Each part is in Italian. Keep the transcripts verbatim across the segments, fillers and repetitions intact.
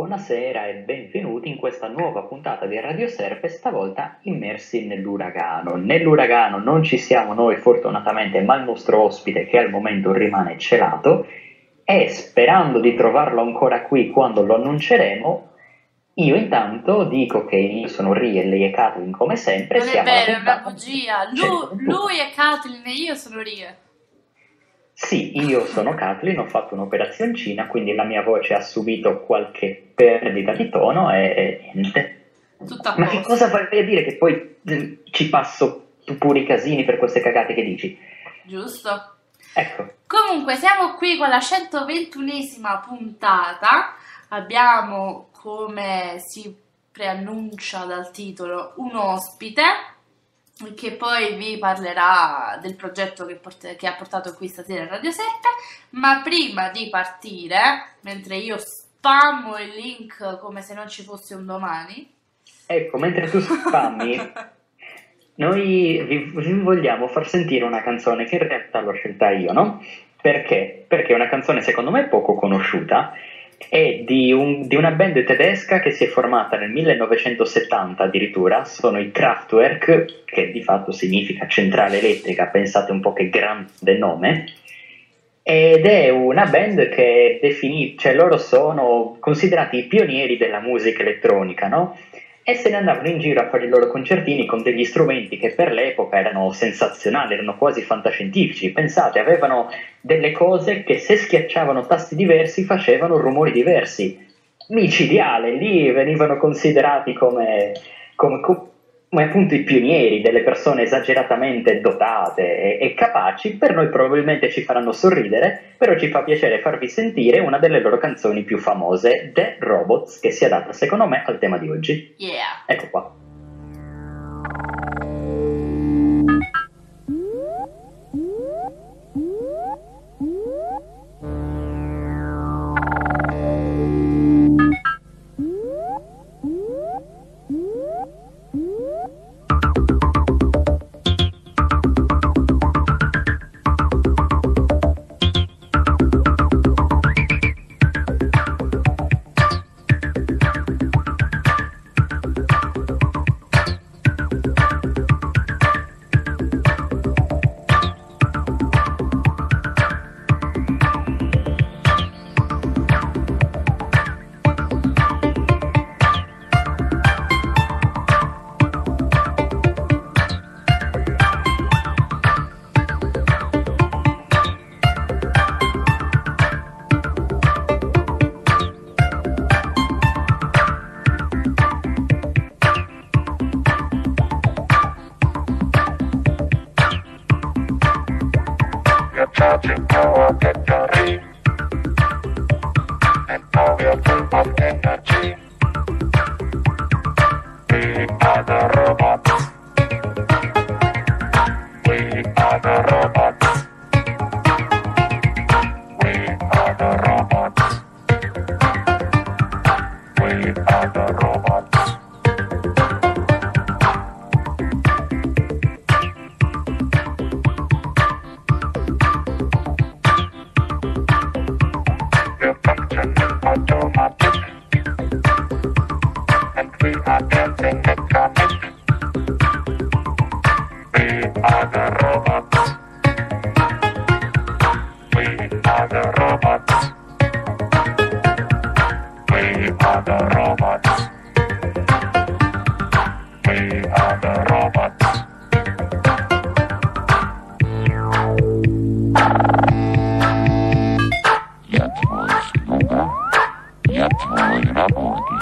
buonasera e benvenuti in questa nuova puntata di Radio Serpe, stavolta immersi nell'uragano. Nell'uragano non ci siamo noi fortunatamente, ma il nostro ospite che al momento rimane celato e sperando di trovarlo ancora qui quando lo annunceremo, io intanto dico che io sono Rie e lei è Kathleen come sempre. Non è siamo vero, è alla una puntata bugia. Lui, lui è Kathleen e io sono Rie. Sì, io sono Kathleen, ho fatto un'operazioncina, quindi la mia voce ha subito qualche perdita di tono e, e niente. Tutto a Ma che posto. cosa vai a dire che poi eh, ci passo pure i casini per queste cagate che dici? Giusto. Ecco, Comunque, siamo qui con la centoventunesima puntata. Abbiamo, come si preannuncia dal titolo, un ospite che poi vi parlerà del progetto che, port- che ha portato qui stasera a Radio sette. Ma prima di partire, mentre io spammo il link come se non ci fosse un domani, ecco, mentre tu spammi, noi vi, vi vogliamo far sentire una canzone che in realtà l'ho scelta io, no? Perché? Perché è una canzone secondo me poco conosciuta, è di, un- di una band tedesca che si è formata nel millenovecentosettanta addirittura, sono i Kraftwerk, che di fatto significa centrale elettrica, pensate un po' che grande nome, ed è una band che definì, cioè loro sono considerati i pionieri della musica elettronica, no? E se ne andavano in giro a fare i loro concertini con degli strumenti che per l'epoca erano sensazionali, erano quasi fantascientifici. Pensate, avevano delle cose che se schiacciavano tasti diversi facevano rumori diversi. Micidiale, lì venivano considerati come, come, come appunto i pionieri, delle persone esageratamente dotate e, e capaci. Per noi probabilmente ci faranno sorridere, però ci fa piacere farvi sentire una delle loro canzoni più famose, The Robots, che si adatta secondo me al tema di oggi. yeah. Ecco qua. Charging power battery and now we are full of energy. We are the robots. We are the robots. We are the robots. We are the robots. We're functioning automatic, and we are dancing mechanic. We are the robots. We are the robots. We are the robots. We are the robots. Я твой слуга, я твой работник.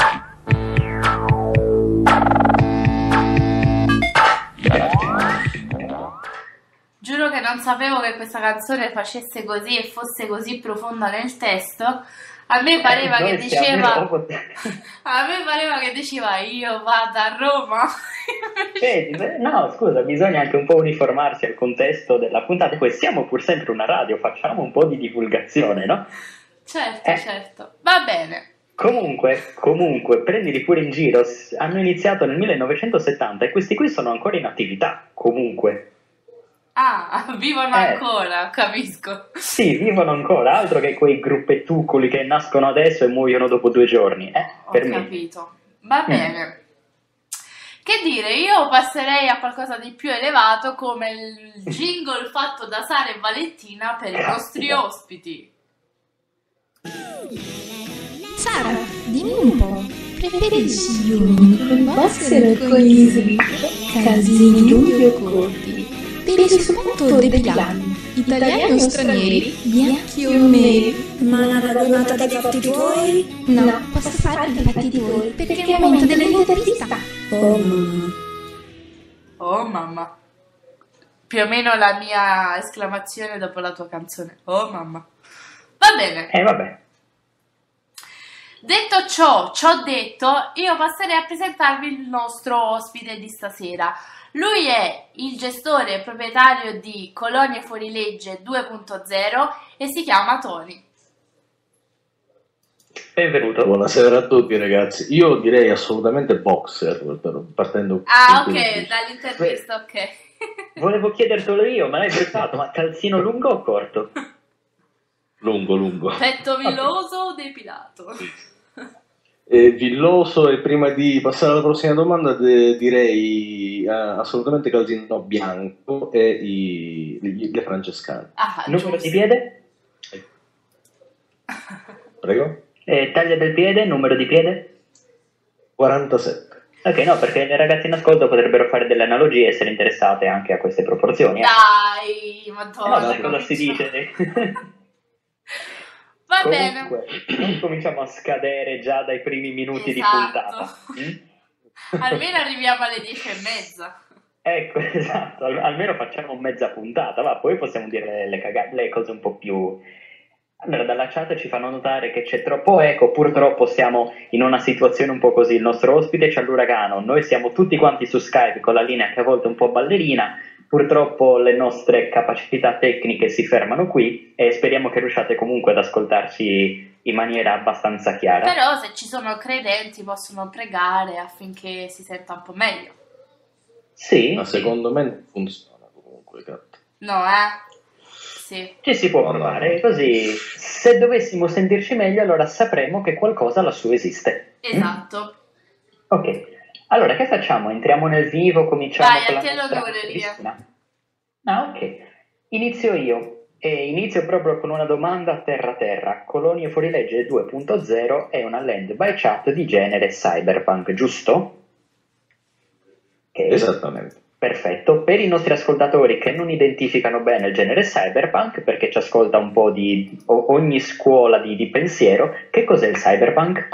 Я твой слуга. Giuro che non sapevo che questa canzone facesse così e fosse così profonda nel testo. A me pareva che Noi siamo i diceva robot. a me pareva che diceva io vado a Roma. Vedi, beh, no, scusa, bisogna anche un po' uniformarsi al contesto della puntata. Poi siamo pur sempre una radio, facciamo un po' di divulgazione, no? Certo, Eh. certo. Va bene. Comunque, comunque, prendili pure in giro, s- hanno iniziato nel millenovecentosettanta e questi qui sono ancora in attività, comunque. Ah, vivono Eh. ancora, capisco. Sì, vivono ancora, altro che quei gruppettucoli che nascono adesso e muoiono dopo due giorni. Eh, Ho per me. capito. Va Mm. bene. Che dire, io passerei a qualcosa di più elevato come il jingle fatto da Sara e Valentina per i nostri Caspita. ospiti. Sara, dimmi un po', preferisci gli uomini con i boxer o con gli slip, calzini lunghi o corti, peli sul petto o depilati, italiani o stranieri, bianchi o neri? Ma una paragonata dei fatti tuoi? No, posso farli i fatti tuoi, perché è il momento dell'intervista. Oh mamma. Oh mamma. Più o meno la mia esclamazione dopo la tua canzone. Oh mamma. Va bene. Eh, vabbè. Detto ciò, ciò detto, io passerei a presentarvi il nostro ospite di stasera. Lui è il gestore e proprietario di Colonie Fuorilegge due punto zero e si chiama Tony. Benvenuto. Buonasera a tutti ragazzi, io direi assolutamente boxer, per- partendo Ah, da qui. ok, dall'intervista, ok. Volevo chiedertelo io, ma l'hai bruciato, ma calzino lungo o corto? lungo lungo. Petto viloso o depilato? E villoso, e prima di passare alla prossima domanda de- direi eh, assolutamente calzino bianco e i, gli- le francescane. Ah, Numero giusto. di piede? Prego? Eh, taglia del piede, numero di piede? quarantasette. Ok, no, perché le ragazze in ascolto potrebbero fare delle analogie e essere interessate anche a queste proporzioni. eh. Dai, Eh, madonna. no, sai cosa si cominciamo. dice? Va bene. Comunque, non cominciamo a scadere già dai primi minuti di Esatto. puntata. Mm? Almeno arriviamo alle dieci e mezza. Ecco, esatto, al- almeno facciamo mezza puntata, va, poi possiamo dire le, le caga- le cose un po' più... Allora, dalla chat ci fanno notare che c'è troppo eco, purtroppo siamo in una situazione un po' così, il nostro ospite c'è l'uragano, noi siamo tutti quanti su Skype con la linea che a volte è un po' ballerina, purtroppo le nostre capacità tecniche si fermano qui e speriamo che riusciate comunque ad ascoltarci in maniera abbastanza chiara. Però se ci sono credenti possono pregare affinché si senta un po' meglio. Sì, Ma secondo me non funziona comunque, gatto. No, eh? Sì. ci si può No, no. provare, così se dovessimo sentirci meglio allora sapremo che qualcosa lassù esiste. Esatto. Ok, allora che facciamo? Entriamo nel vivo, cominciamo Vai, con a la te nostra l'onore, Lia. intervista? Ah, ok. Inizio io e inizio proprio con una domanda a terra terra. Colonie Fuorilegge due punto zero è una land by chat di genere cyberpunk, giusto? Ok. Esattamente. Perfetto, per i nostri ascoltatori che non identificano bene il genere cyberpunk, perché ci ascolta un po' di o- ogni scuola di, di pensiero, che cos'è il cyberpunk?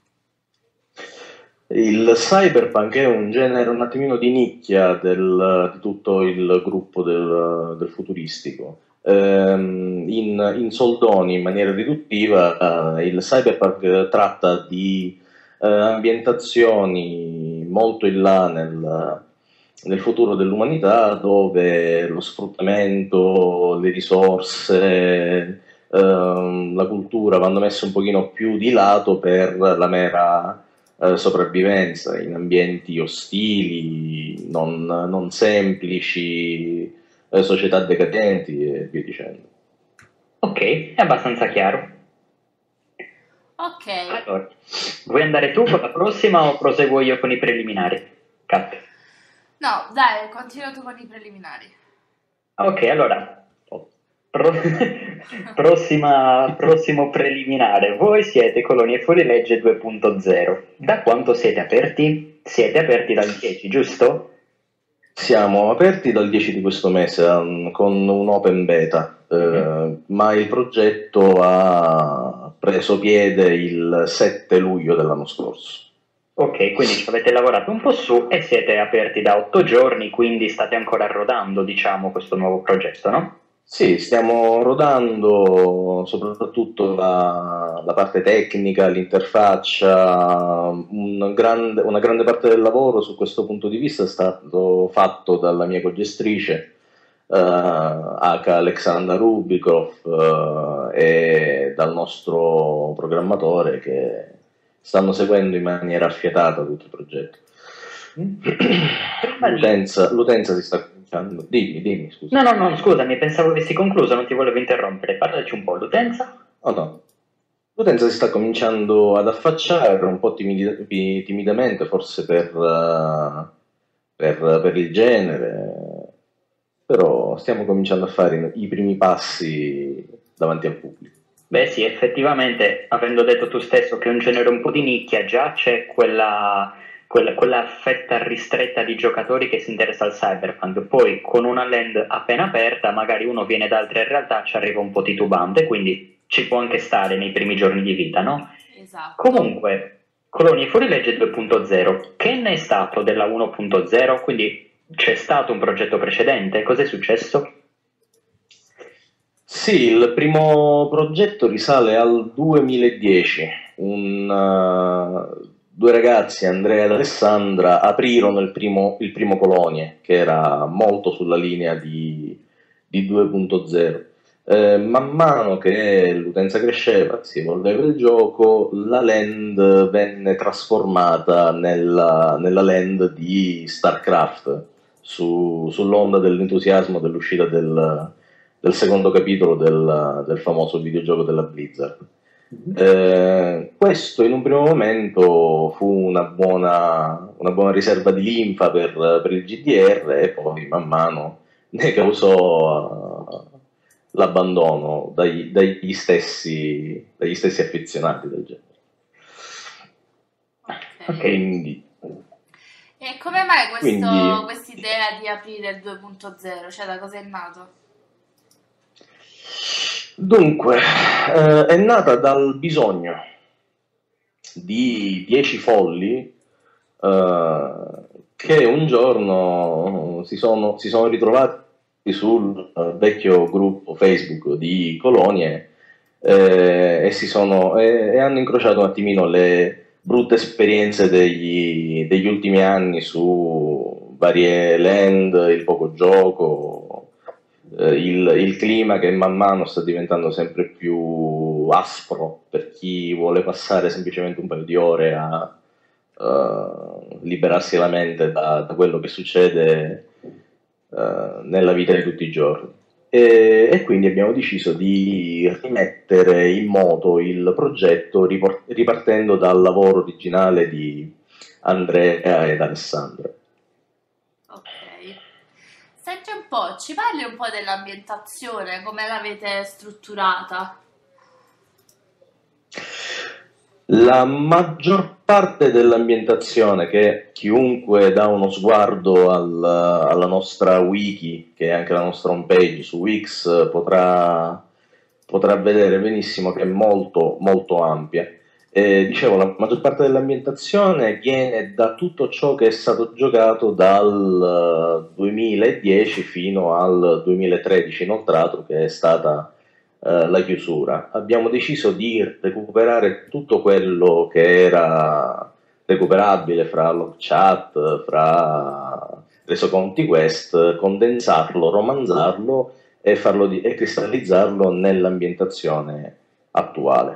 Il cyberpunk è un genere un attimino di nicchia del- di tutto il gruppo del, del futuristico. Ehm, in, in soldoni, in maniera riduttiva, eh, il cyberpunk tratta di eh, ambientazioni molto in là nel, nel futuro dell'umanità, dove lo sfruttamento, le risorse, ehm, la cultura vanno messe un pochino più di lato per la mera eh, sopravvivenza in ambienti ostili, non, non semplici, eh, società decadenti e via dicendo. Ok, è abbastanza chiaro. Ok. Allora, vuoi andare tu con la prossima o proseguo io con i preliminari? Cat. No, dai, continua tu con i preliminari. Ok, allora, pro- prossima, prossimo preliminare. Voi siete Colonie Fuorilegge due punto zero. Da quanto siete aperti? Siete aperti dal dieci, giusto? Siamo aperti dal dieci di questo mese um, con un open beta, eh, ma il progetto ha preso piede il sette luglio dell'anno scorso. Ok, quindi ci avete lavorato un po' su e siete aperti da otto giorni, quindi state ancora rodando, diciamo, questo nuovo progetto, no? Sì, stiamo rodando soprattutto la, la parte tecnica, l'interfaccia, un grande- una grande parte del lavoro su questo punto di vista è stato fatto dalla mia cogestrice, eh, H. Alexandra Rubikov, eh, e dal nostro programmatore, che stanno seguendo in maniera affiatata tutto il progetto. Prima di... L'utenza, l'utenza si sta cominciando. Dimmi, dimmi, scusa. No, no, no, scusami, pensavo avessi concluso, non ti volevo interrompere. Parlaci un po', l'utenza? Oh no. L'utenza si sta cominciando ad affacciare un po' timidi- pi- timidamente, forse per, eh, per- per il genere, però stiamo cominciando a fare i primi passi davanti al pubblico. Beh sì, effettivamente, avendo detto tu stesso che è un genere un po' di nicchia, già c'è quella, quella, quella fetta ristretta di giocatori che si interessa al cyberpunk. Poi con una land appena aperta, magari uno viene da altre realtà, ci arriva un po' titubante, quindi ci può anche stare nei primi giorni di vita, no? Esatto. Comunque, Colonie Fuorilegge due punto zero, che ne è stato della uno punto zero? Quindi c'è stato un progetto precedente? Cos'è successo? Sì, il primo progetto risale al duemiladieci. Un, uh, due ragazzi, Andrea ed Alessandra, aprirono il primo, il primo Colonie, che era molto sulla linea di, di due punto zero. Eh, man mano che l'utenza cresceva, si evolveva il gioco, la land venne trasformata nella, nella land di StarCraft, su, sull'onda dell'entusiasmo dell'uscita del, del secondo capitolo del, del famoso videogioco della Blizzard. Eh, questo in un primo momento fu una buona, una buona riserva di linfa per, per il G D R e poi man mano ne causò uh, l'abbandono dai- dagli stessi, dagli stessi affezionati del genere. Ok. Quindi, E come mai questo, Quindi- quest'idea di aprire il due punto zero? Cioè, da cosa è nato? dunque, eh, è nata dal bisogno di dieci folli eh, che un giorno si sono, si sono ritrovati sul eh, vecchio gruppo Facebook di Colonie eh, e, si sono, e, e hanno incrociato un attimino le brutte esperienze degli, degli ultimi anni su varie land, il poco gioco, eh, il, il clima che man mano sta diventando sempre più aspro per chi vuole passare semplicemente un paio di ore a eh, liberarsi la mente da, da quello che succede eh, nella vita di tutti i giorni. E, e quindi abbiamo deciso di rimettere in moto il progetto ripor- ripartendo dal lavoro originale di Andrea ed Alessandra. Ok. Senti un po', ci parli un po' dell'ambientazione, come l'avete strutturata? La maggior parte dell'ambientazione che chiunque dà uno sguardo al- alla nostra wiki, che è anche la nostra homepage su Wix, potrà, potrà vedere benissimo che è molto molto ampia. Eh, dicevo, la maggior parte dell'ambientazione viene da tutto ciò che è stato giocato dal eh, duemiladieci fino al duemilatredici inoltrato, che è stata eh, la chiusura. Abbiamo deciso di recuperare tutto quello che era recuperabile fra log chat, fra resoconti quest, condensarlo, romanzarlo e, farlo di- e cristallizzarlo nell'ambientazione attuale.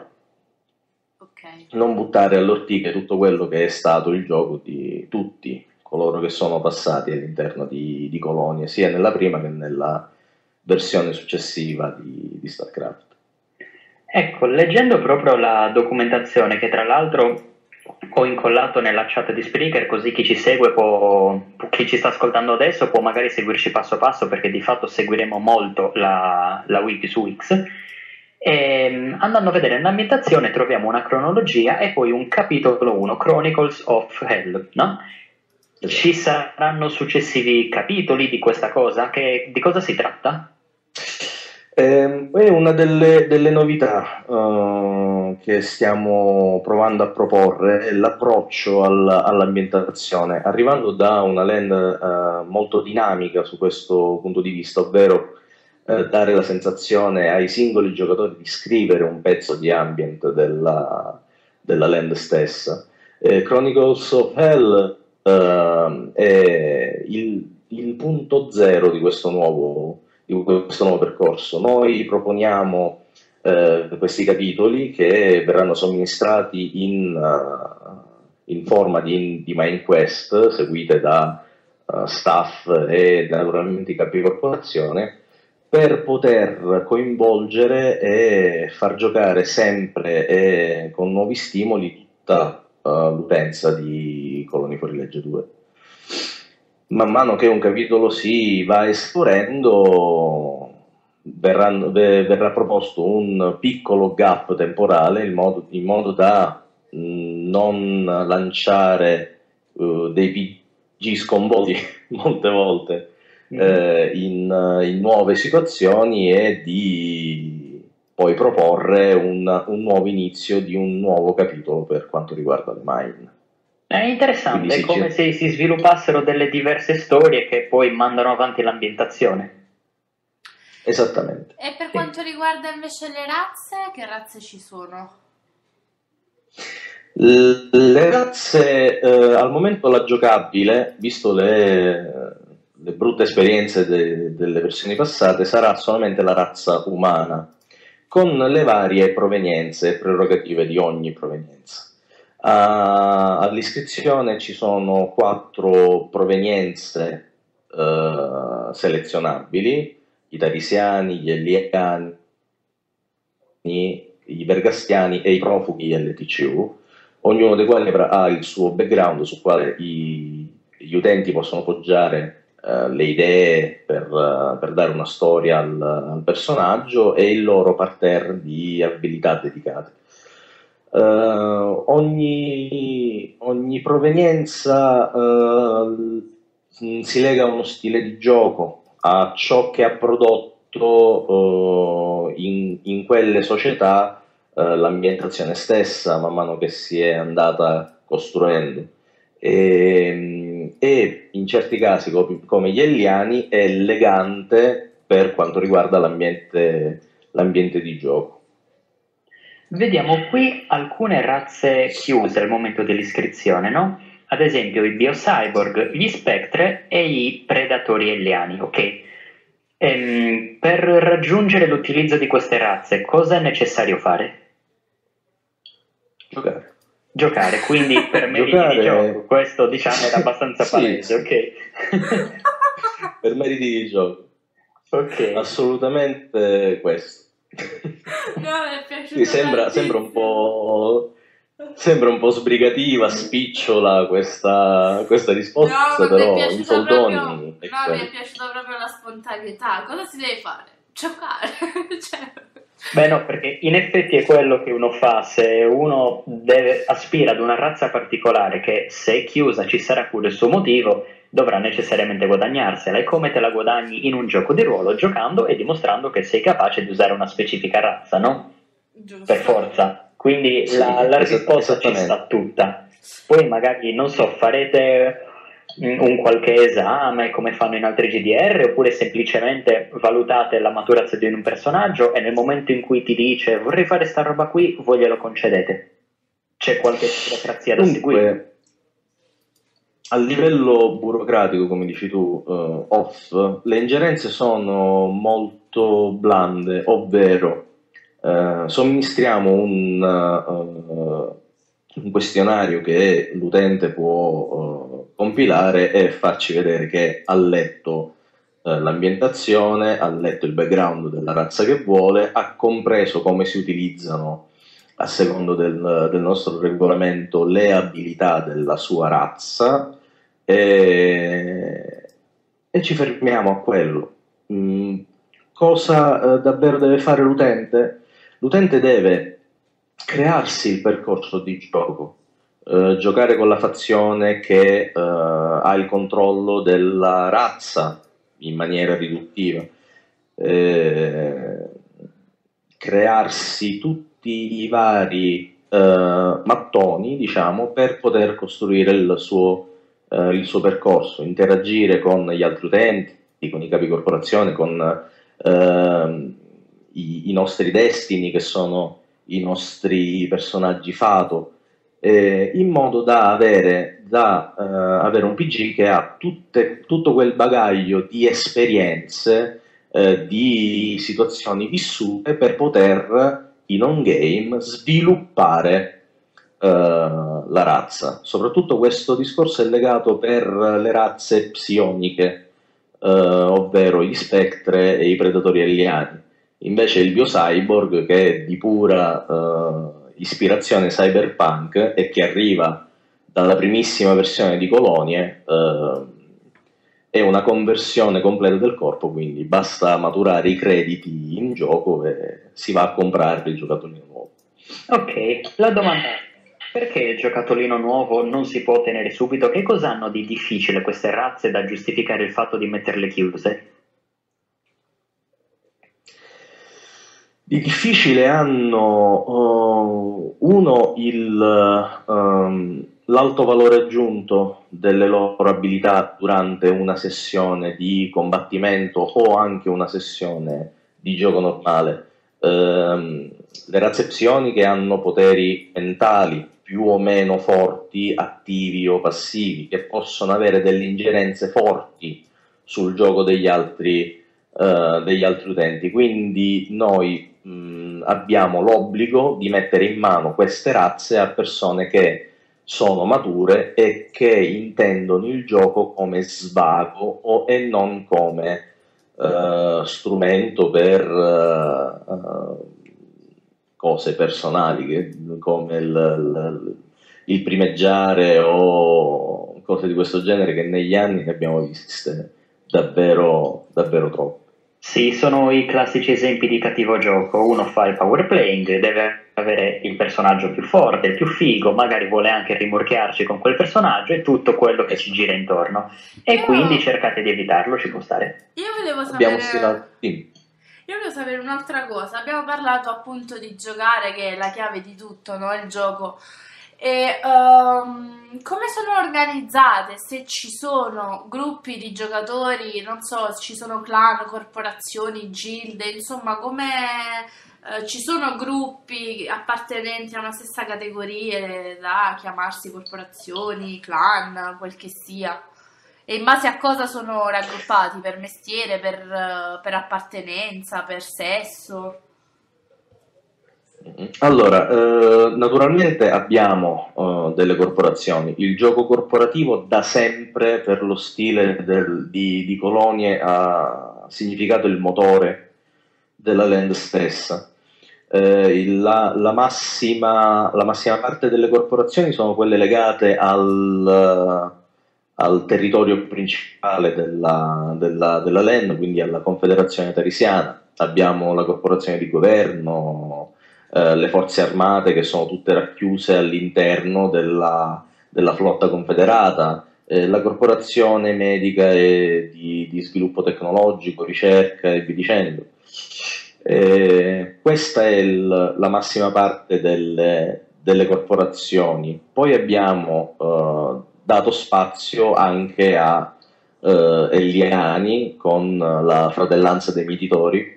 Ok. Non buttare all'ortiche tutto quello che è stato il gioco di tutti coloro che sono passati all'interno di, di Colonie, sia nella prima che nella versione successiva di, di StarCraft. Ecco, leggendo proprio la documentazione, che tra l'altro ho incollato nella chat di Spreaker, così chi ci segue può, chi ci sta ascoltando adesso può magari seguirci passo passo, perché di fatto seguiremo molto la, la wiki su Wix. E, andando a vedere l'ambientazione troviamo una cronologia e poi un capitolo uno, Chronicles of Hell, no? Ci saranno successivi capitoli di questa cosa? Che, di cosa si tratta? Eh, è una delle, delle novità eh, che stiamo provando a proporre, è l'approccio al- all'ambientazione, arrivando da una land eh, molto dinamica su questo punto di vista, ovvero eh, dare la sensazione ai singoli giocatori di scrivere un pezzo di ambient della, della land stessa. Eh, Chronicles of Hell eh, è il, il punto zero di questo nuovo di questo nuovo percorso. Noi proponiamo eh, questi capitoli che verranno somministrati in, uh, in forma di, di main quest seguite da uh, staff e naturalmente i capi corporazione, per poter coinvolgere e far giocare sempre e con nuovi stimoli tutta uh, l'utenza di Coloni Fuorilegge due. Man mano che un capitolo si va esplorendo, verrà, verrà proposto un piccolo gap temporale in modo, in modo da mh, non lanciare uh, dei P G sconvolti molte volte eh, in, in nuove situazioni e di poi proporre un, un nuovo inizio di un nuovo capitolo per quanto riguarda le mine. È interessante, è Quindi come sì, se si sviluppassero delle diverse storie che poi mandano avanti l'ambientazione. Esattamente. E per quanto riguarda invece le razze, che razze ci sono? Le razze, eh, al momento la giocabile, visto le, le brutte esperienze de, delle versioni passate, sarà solamente la razza umana, con le varie provenienze e prerogative di ogni provenienza. Uh, all'iscrizione ci sono quattro provenienze uh, selezionabili: i tarisiani, gli eliani, i vergastiani e i profughi L T C U, ognuno dei quali ha il suo background sul quale i, gli utenti possono poggiare uh, le idee per, uh, per dare una storia al, al personaggio e il loro parterre di abilità dedicate. Uh, ogni, ogni provenienza uh, si lega a uno stile di gioco, a ciò che ha prodotto uh, in, in quelle società uh, l'ambientazione stessa man mano che si è andata costruendo, e, e in certi casi come, come gli Elliani è legante per quanto riguarda l'ambiente, l'ambiente di gioco. Vediamo qui alcune razze chiuse al momento dell'iscrizione, no? Ad esempio i biocyborg, gli spectre e i predatori elliani, ok? Ehm, per raggiungere l'utilizzo di queste razze, cosa è necessario fare? Giocare. Giocare, quindi per meriti Giocare... di gioco, questo diciamo era abbastanza sì, palese, ok? Per meriti di gioco. Ok. Assolutamente questo. No, mi è piaciuto Sì, sembra, sembra un po' sembra un po' sbrigativa, spicciola questa, questa risposta, no, però in in soldoni proprio... è no, quello. mi è piaciuta proprio la spontaneità. Cosa si deve fare? Giocare. Cioè... Beh no, perché in effetti è quello che uno fa se uno deve, aspira ad una razza particolare che se è chiusa ci sarà pure il suo motivo, dovrà necessariamente guadagnarsela. E come te la guadagni in un gioco di ruolo? Giocando e dimostrando che sei capace di usare una specifica razza, no? Giusto. Per forza. Quindi Sì, la, la esat- risposta ci sta tutta. Poi magari, non so, farete un qualche esame come fanno in altri G D R, oppure semplicemente valutate la maturazione di un personaggio e nel momento in cui ti dice vorrei fare sta roba qui, voi glielo concedete. C'è qualche burocrazia da seguire? Dunque, a livello burocratico, come dici tu, uh, off, le ingerenze sono molto blande, ovvero uh, somministriamo un, uh, un questionario che l'utente può uh, compilare e farci vedere che ha letto uh, l'ambientazione, ha letto il background della razza che vuole, ha compreso come si utilizzano a secondo del, del nostro regolamento le abilità della sua razza, e, e ci fermiamo a quello. Mm, cosa eh, davvero deve fare l'utente? L'utente deve crearsi il percorso di gioco, eh, giocare con la fazione che eh, ha il controllo della razza in maniera riduttiva, eh, crearsi tutti i vari uh, mattoni, diciamo, per poter costruire il suo, uh, il suo percorso, interagire con gli altri utenti, con i capi corporazione, con uh, i, i nostri destini, che sono i nostri personaggi fato, eh, in modo da avere, da, uh, avere un P G che ha tutte, tutto quel bagaglio di esperienze, eh, di situazioni vissute per poter in on game sviluppare eh, la razza. Soprattutto questo discorso è legato per le razze psioniche, eh, ovvero gli Spectre e i Predatori alieni. Invece il Biocyborg, che è di pura eh, ispirazione cyberpunk e che arriva dalla primissima versione di Colonie, eh, è una conversione completa del corpo, quindi basta maturare i crediti in gioco e si va a comprare il giocattolino nuovo. Ok, la domanda è: perché il giocattolino nuovo non si può ottenere subito? Che cosa hanno di difficile queste razze da giustificare il fatto di metterle chiuse? Di difficile hanno uh, uno il, um, l'alto valore aggiunto delle loro abilità durante una sessione di combattimento o anche una sessione di gioco normale. Um, le razze psioniche hanno poteri mentali più o meno forti, attivi o passivi, che possono avere delle ingerenze forti sul gioco degli altri, uh, degli altri utenti. Quindi noi mh, abbiamo l'obbligo di mettere in mano queste razze a persone che sono mature e che intendono il gioco come svago o, e non come uh, strumento per uh, uh, cose personali, che, come il, il, il primeggiare o cose di questo genere, che negli anni ne abbiamo viste davvero, davvero troppe. Sì, sono i classici esempi di cattivo gioco. Uno fa il power playing, deve avere il personaggio più forte, il più figo, magari vuole anche rimorchiarci con quel personaggio e tutto quello che ci gira intorno. E Io- quindi cercate di evitarlo, ci può stare. Io volevo Abbiamo sapere... stilato. Sì. Io volevo sapere un'altra cosa. Abbiamo parlato appunto di giocare, che è la chiave di tutto, no? Il gioco. E ehm, come sono organizzate? Se ci sono gruppi di giocatori, non so, ci sono clan, corporazioni, gilde, insomma, come eh, ci sono gruppi appartenenti a una stessa categoria da chiamarsi corporazioni, clan, quel che sia. E in base a cosa sono raggruppati? Per mestiere, per, eh, per appartenenza, per sesso? Allora, eh, naturalmente abbiamo eh, delle corporazioni. Il gioco corporativo da sempre, per lo stile del- di, di Colonie, ha significato il motore della land stessa. Eh, il- la, la massima, la massima parte delle corporazioni sono quelle legate al, al territorio principale della, della, della land, quindi alla Confederazione Tarisiana. Abbiamo la corporazione di governo, eh, le forze armate, che sono tutte racchiuse all'interno della, della flotta confederata, eh, la corporazione medica e di, di sviluppo tecnologico, ricerca e via dicendo. Eh, questa è il- la massima parte delle, delle corporazioni. Poi abbiamo eh, dato spazio anche a eh, Elliani con la fratellanza dei Mietitori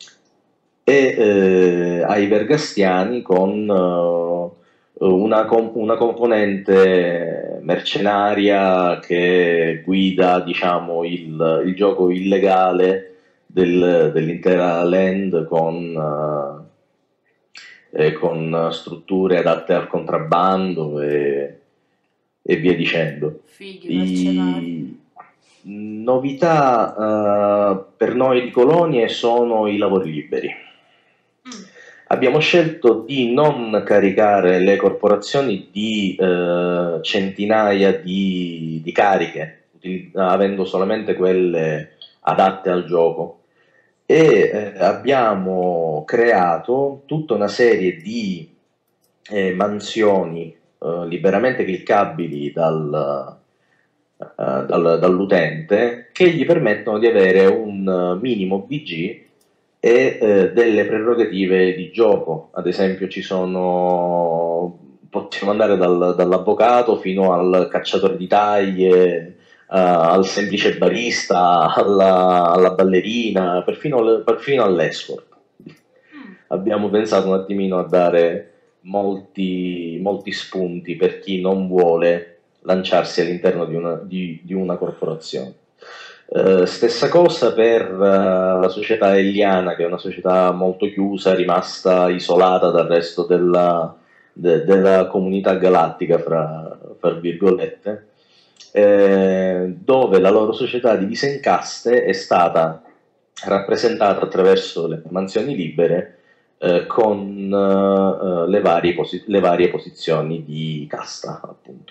e eh, ai Vergastiani con eh, una, com- una componente mercenaria che guida, diciamo, il, il gioco illegale del- dell'intera land con, eh, e con strutture adatte al contrabbando e, e via dicendo. Fighi, mercenari. I, novità eh, per noi di Colonie sono i lavori liberi. Mm. Abbiamo scelto di non caricare le corporazioni di eh, centinaia di, di cariche, util- avendo solamente quelle adatte al gioco. E eh, abbiamo creato tutta una serie di eh, mansioni eh, liberamente cliccabili dal, eh, dal- dall'utente, che gli permettono di avere un eh, minimo V G e eh, delle prerogative di gioco. Ad esempio ci sono, possiamo andare dal- dall'avvocato fino al cacciatore di taglie, eh, al semplice barista, alla, alla ballerina, perfino, al- perfino all'escort. Mm. Abbiamo pensato un attimino a dare molti, molti spunti per chi non vuole lanciarsi all'interno di una, di- di una corporazione. Eh, stessa cosa per eh, la società Elliana, che è una società molto chiusa, rimasta isolata dal resto della, de- della comunità galattica, fra, fra virgolette, eh, dove la loro società divisa in caste è stata rappresentata attraverso le mansioni libere, eh, con eh, le, varie posi- le varie posizioni di casta, appunto.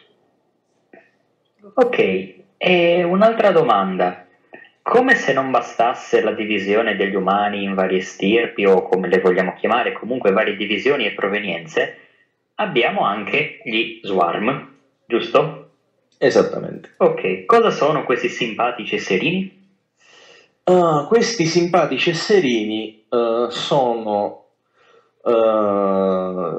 Ok, e un'altra domanda. Come se non bastasse la divisione degli umani in varie stirpi o come le vogliamo chiamare, comunque varie divisioni e provenienze, abbiamo anche gli swarm, giusto? Esattamente. Ok, cosa sono questi simpatici esserini? Ah, questi simpatici esserini eh, sono eh,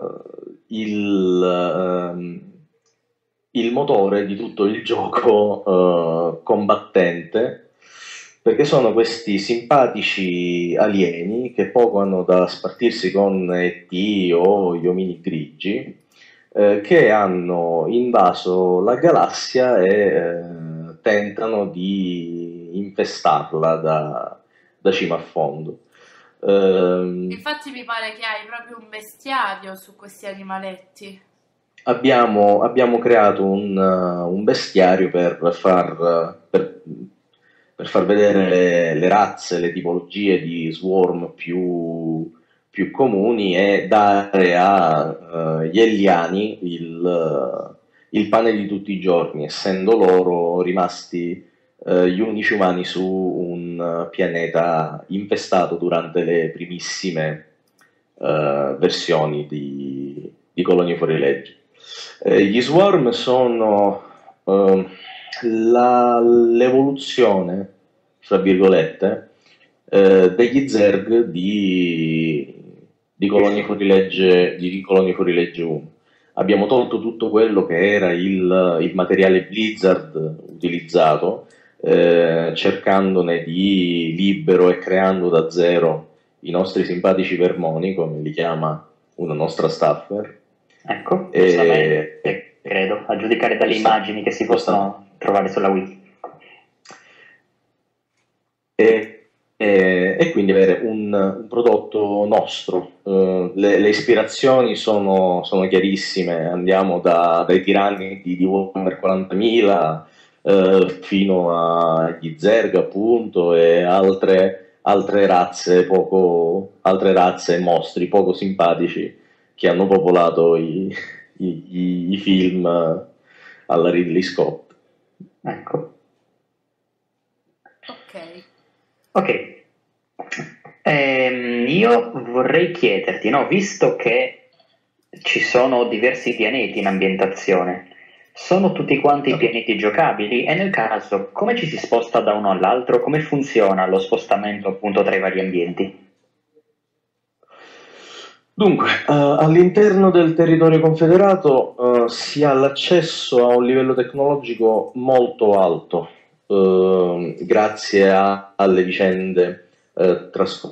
il, ehm, il motore di tutto il gioco eh, combattente, perché sono questi simpatici alieni che poco hanno da spartirsi con E T o gli omini grigi, eh, che hanno invaso la galassia e eh, tentano di infestarla da, da cima a fondo. Ehm, Infatti mi pare che hai proprio un bestiario su questi animaletti. abbiamo, abbiamo creato un, uh, un bestiario per far, per, per far vedere le, le razze, le tipologie di swarm più, più comuni e dare agli Elliani il, uh, il pane di tutti i giorni, essendo loro rimasti uh, gli unici umani su un uh, pianeta infestato durante le primissime uh, versioni di, di Colonie Fuori Legge. Eh, gli swarm sono eh, la- l'evoluzione, fra virgolette, eh, degli Zerg di, di Colonie Fuorilegge, di Colonie Fuorilegge uno. Abbiamo tolto tutto quello che era il, il materiale Blizzard utilizzato, eh, cercandone di libero e creando da zero i nostri simpatici vermoni, come li chiama una nostra staffer. Ecco, E- giustamente, credo, a giudicare dalle Giusta- immagini che si possono trovare sulla wiki. e, e- e quindi avere un, un prodotto nostro. Eh, le, le ispirazioni sono, sono chiarissime, andiamo da- dai tiranni di, di Warhammer quarantamila eh, fino agli Zerg, appunto, e altre, altre razze poco, altre razze e mostri poco simpatici che hanno popolato i, i- i- i film alla Ridley Scott. Ecco. Ok. Ok, Ehm, io vorrei chiederti, no, visto che ci sono diversi pianeti in ambientazione, sono tutti quanti pianeti giocabili? E nel caso, come ci si sposta da uno all'altro? Come funziona lo spostamento appunto tra i vari ambienti? Dunque, eh, all'interno del territorio confederato eh, si ha l'accesso a un livello tecnologico molto alto, eh, grazie a- alle vicende eh, trascorse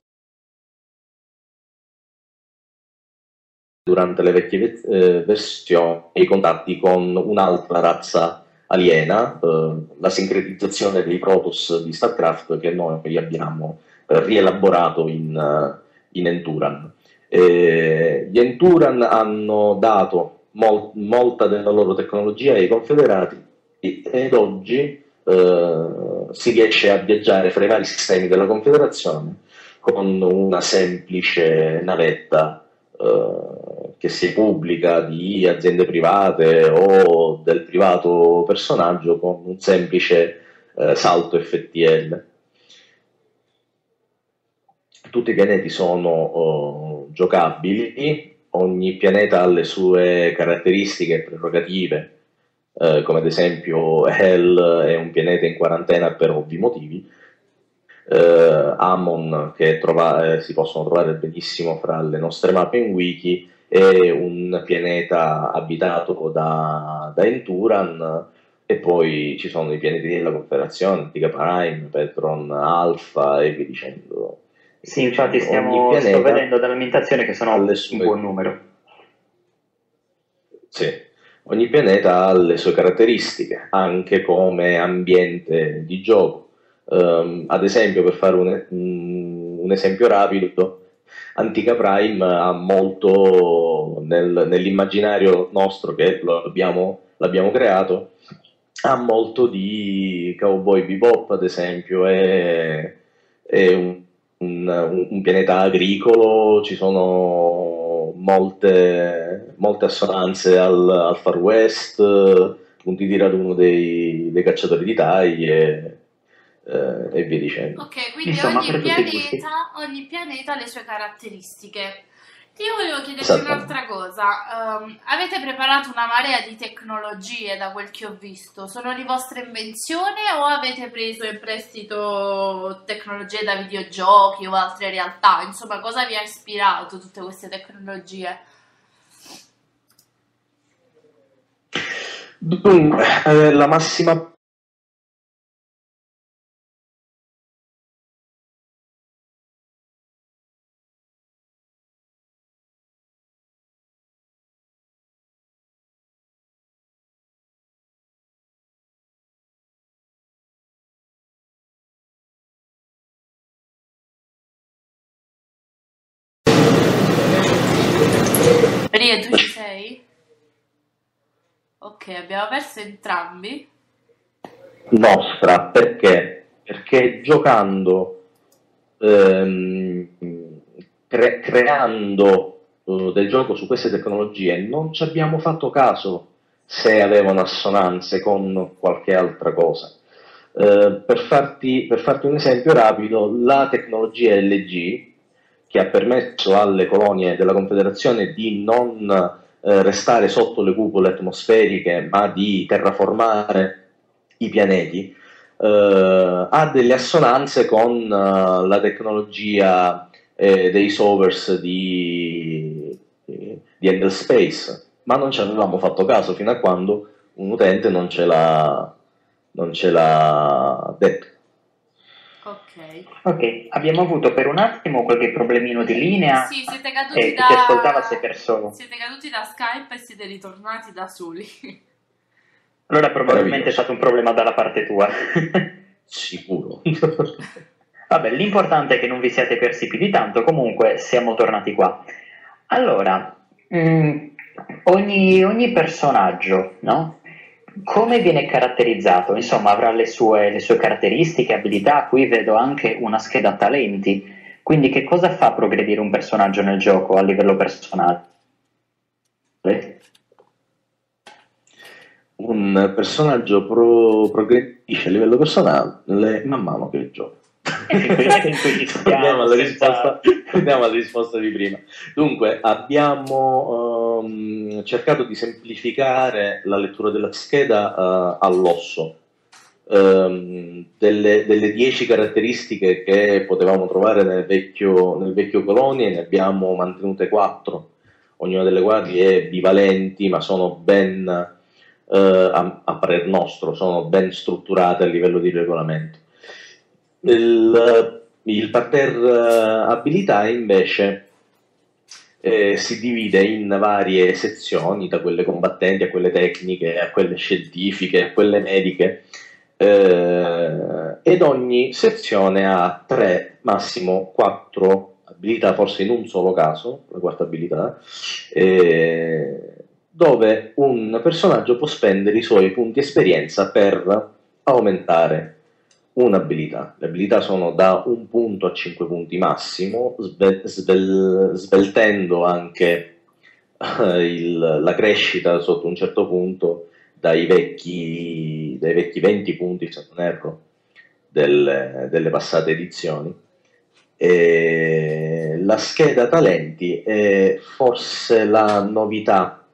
durante le vecchie ve- eh, versioni, i contatti con un'altra razza aliena, eh, la sincretizzazione dei Protoss di StarCraft che noi abbiamo eh, rielaborato in, eh, in Enturan. Eh, gli Enturan hanno dato mol- molta della loro tecnologia ai Confederati ed oggi eh, si riesce a viaggiare fra i vari sistemi della Confederazione con una semplice navetta eh, che sia pubblica, di aziende private o del privato personaggio, con un semplice eh, salto F T L. Tutti i pianeti sono eh, giocabili, ogni pianeta ha le sue caratteristiche e prerogative, eh, come ad esempio Hell è un pianeta in quarantena per ovvi motivi, eh, Amon, che trova- eh, si possono trovare benissimo fra le nostre mappe in wiki, è un pianeta abitato da, da Enturan, e poi ci sono i pianeti della Confederazione, Antica Prime, Petron Alpha e via dicendo. Sì, infatti Ogni stiamo, pianeta sto vedendo dall'ambientazione che sono ha le un sue- buon numero. Sì, ogni pianeta ha le sue caratteristiche, anche come ambiente di gioco. Ehm, ad esempio, per fare un, un- un esempio rapido, Antica Prime ha molto nel- nell'immaginario nostro che lo abbiamo, l'abbiamo creato, ha molto di Cowboy Bebop, ad esempio, è, è un, un- un pianeta agricolo, ci sono molte, molte assonanze al, al Far West, punti di raduno dei, dei cacciatori di taglie eh, e via dicendo. Ok, quindi Insomma, ogni per tutti i gusti. pianeta, ogni pianeta ha le sue caratteristiche. Io volevo chiederti Esatto. un'altra cosa. Ehm, avete preparato una marea di tecnologie da quel che ho visto? Sono di vostra invenzione o avete preso in prestito tecnologie da videogiochi o altre realtà? Insomma, cosa vi ha ispirato tutte queste tecnologie? Dunque, eh, la massima Rie, tu ci sei? Ok, abbiamo perso entrambi. nostra, perché? Perché giocando, ehm, cre- creando eh, del gioco su queste tecnologie, non ci abbiamo fatto caso se avevano assonanze con qualche altra cosa. Eh, per farti, per farti un esempio rapido, la tecnologia L G, che ha permesso alle colonie della Confederazione di non eh, restare sotto le cupole atmosferiche, ma di terraformare i pianeti, eh, ha delle assonanze con eh, la tecnologia eh, dei Sovers di, di Endless Space, ma non ci avevamo fatto caso fino a quando un utente non ce l'ha, non ce l'ha detto. Ok. Ok, abbiamo avuto per un attimo qualche problemino di linea Sì, siete caduti e da... chi ascoltava si è perso. Siete caduti da Skype e siete ritornati da soli. Allora probabilmente è Meraviglioso. stato un problema dalla parte tua. Sicuro. Vabbè, l'importante è che non vi siate persi più di tanto, comunque siamo tornati qua. Allora, mh, ogni, ogni personaggio, no? Come viene caratterizzato? Insomma, avrà le sue, le sue caratteristiche, abilità. Qui vedo anche una scheda talenti. Quindi che cosa fa progredire un personaggio nel gioco a livello personale? Un personaggio pro- progredisce a livello personale man mano che gioca. E fin qui- e fin qui ci stiamo, Torniamo alla, senza- risposta, torniamo alla risposta di prima. Dunque, abbiamo ehm, cercato di semplificare la lettura della scheda eh, all'osso. Ehm, delle, delle dieci caratteristiche che potevamo trovare nel vecchio, nel vecchio Colonie, ne abbiamo mantenute quattro, ognuna delle quali è bivalenti, ma sono ben, eh, a, a parer nostro, sono ben strutturate a livello di regolamento. Il, il parterre abilità invece eh, si divide in varie sezioni, da quelle combattenti a quelle tecniche, a quelle scientifiche, a quelle mediche, eh, ed ogni sezione ha tre, massimo quattro abilità, forse in un solo caso, la quarta abilità, eh, dove un personaggio può spendere i suoi punti esperienza per aumentare un'abilità. Le abilità sono da un punto a cinque punti massimo, sve- svel- sveltendo anche eh, il- la crescita sotto un certo punto dai vecchi, dai vecchi venti punti, se non erro, delle, delle passate edizioni. E la scheda talenti è forse la novità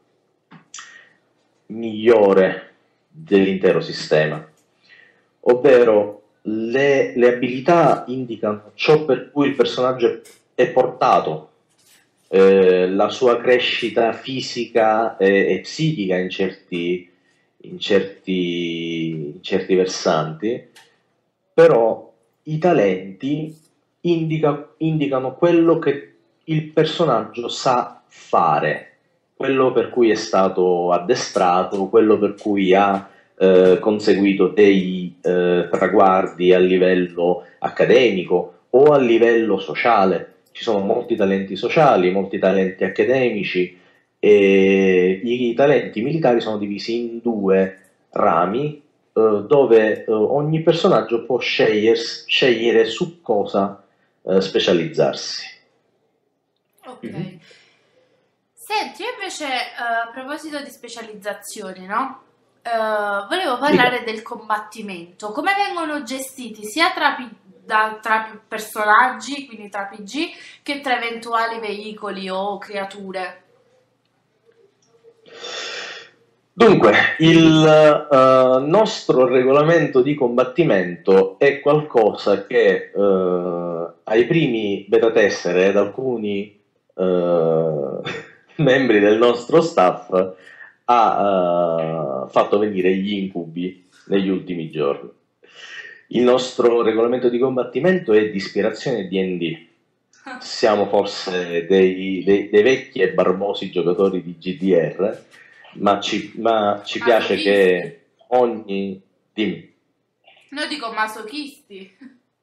migliore dell'intero sistema, ovvero le, le abilità indicano ciò per cui il personaggio è portato, eh, la sua crescita fisica e, e psichica in certi, in, certi, in certi versanti, però i talenti indica, indicano quello che il personaggio sa fare, quello per cui è stato addestrato, quello per cui ha eh, conseguito dei eh, traguardi a livello accademico o a livello sociale, ci sono molti talenti sociali, molti talenti accademici e i talenti militari sono divisi in due rami eh, dove eh, ogni personaggio può scegliere, scegliere su cosa eh, specializzarsi. Ok. Mhm. Senti, io invece eh, a proposito di specializzazioni, no? Eh, volevo parlare del combattimento. Come vengono gestiti sia tra, pi- da- tra più personaggi, quindi tra P G, che tra eventuali veicoli o creature? Dunque, il eh, nostro regolamento di combattimento è qualcosa che eh, ai primi beta tester ed alcuni eh, membri del nostro staff ha eh, fatto venire gli incubi negli ultimi giorni. Il nostro regolamento di combattimento è di ispirazione D and D. Siamo forse dei, dei- dei vecchi e barbosi giocatori di G D R, ma ci, ma ci piace Masochisti. che ogni... Dimmi. No, dico masochisti.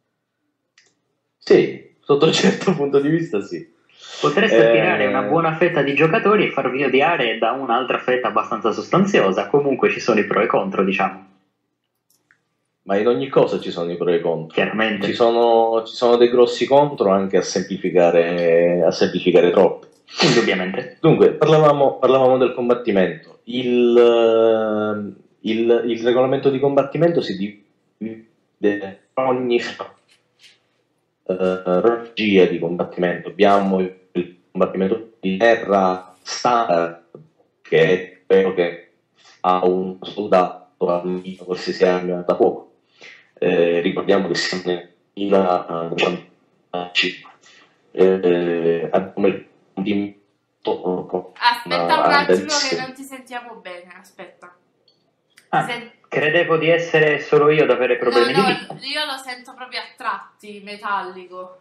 Sì, sotto un certo punto di vista sì. Potreste Eh, attirare una buona fetta di giocatori e farvi odiare da un'altra fetta abbastanza sostanziosa. Comunque ci sono i pro e i contro, diciamo. Ma in ogni cosa ci sono i pro e i contro. Chiaramente. Ci sono, ci sono dei grossi contro anche a semplificare, a semplificare troppo. Indubbiamente. Dunque, parlavamo, parlavamo del combattimento. Il, eh, il- il regolamento di combattimento si divide in ogni eh, regia di combattimento. Abbiamo il combattimento di terra standard, che è quello che ha un soldato armato, qualsiasi arma da fuoco. Eh, ricordiamo che siamo nel duemilacinque. Eh, abbiamo il combattimento Aspetta un Ah, attimo bellissimo. che non ti sentiamo bene, aspetta. Ah, Sen- credevo di essere solo io ad avere problemi no, di no, vista. io lo sento proprio a tratti, metallico.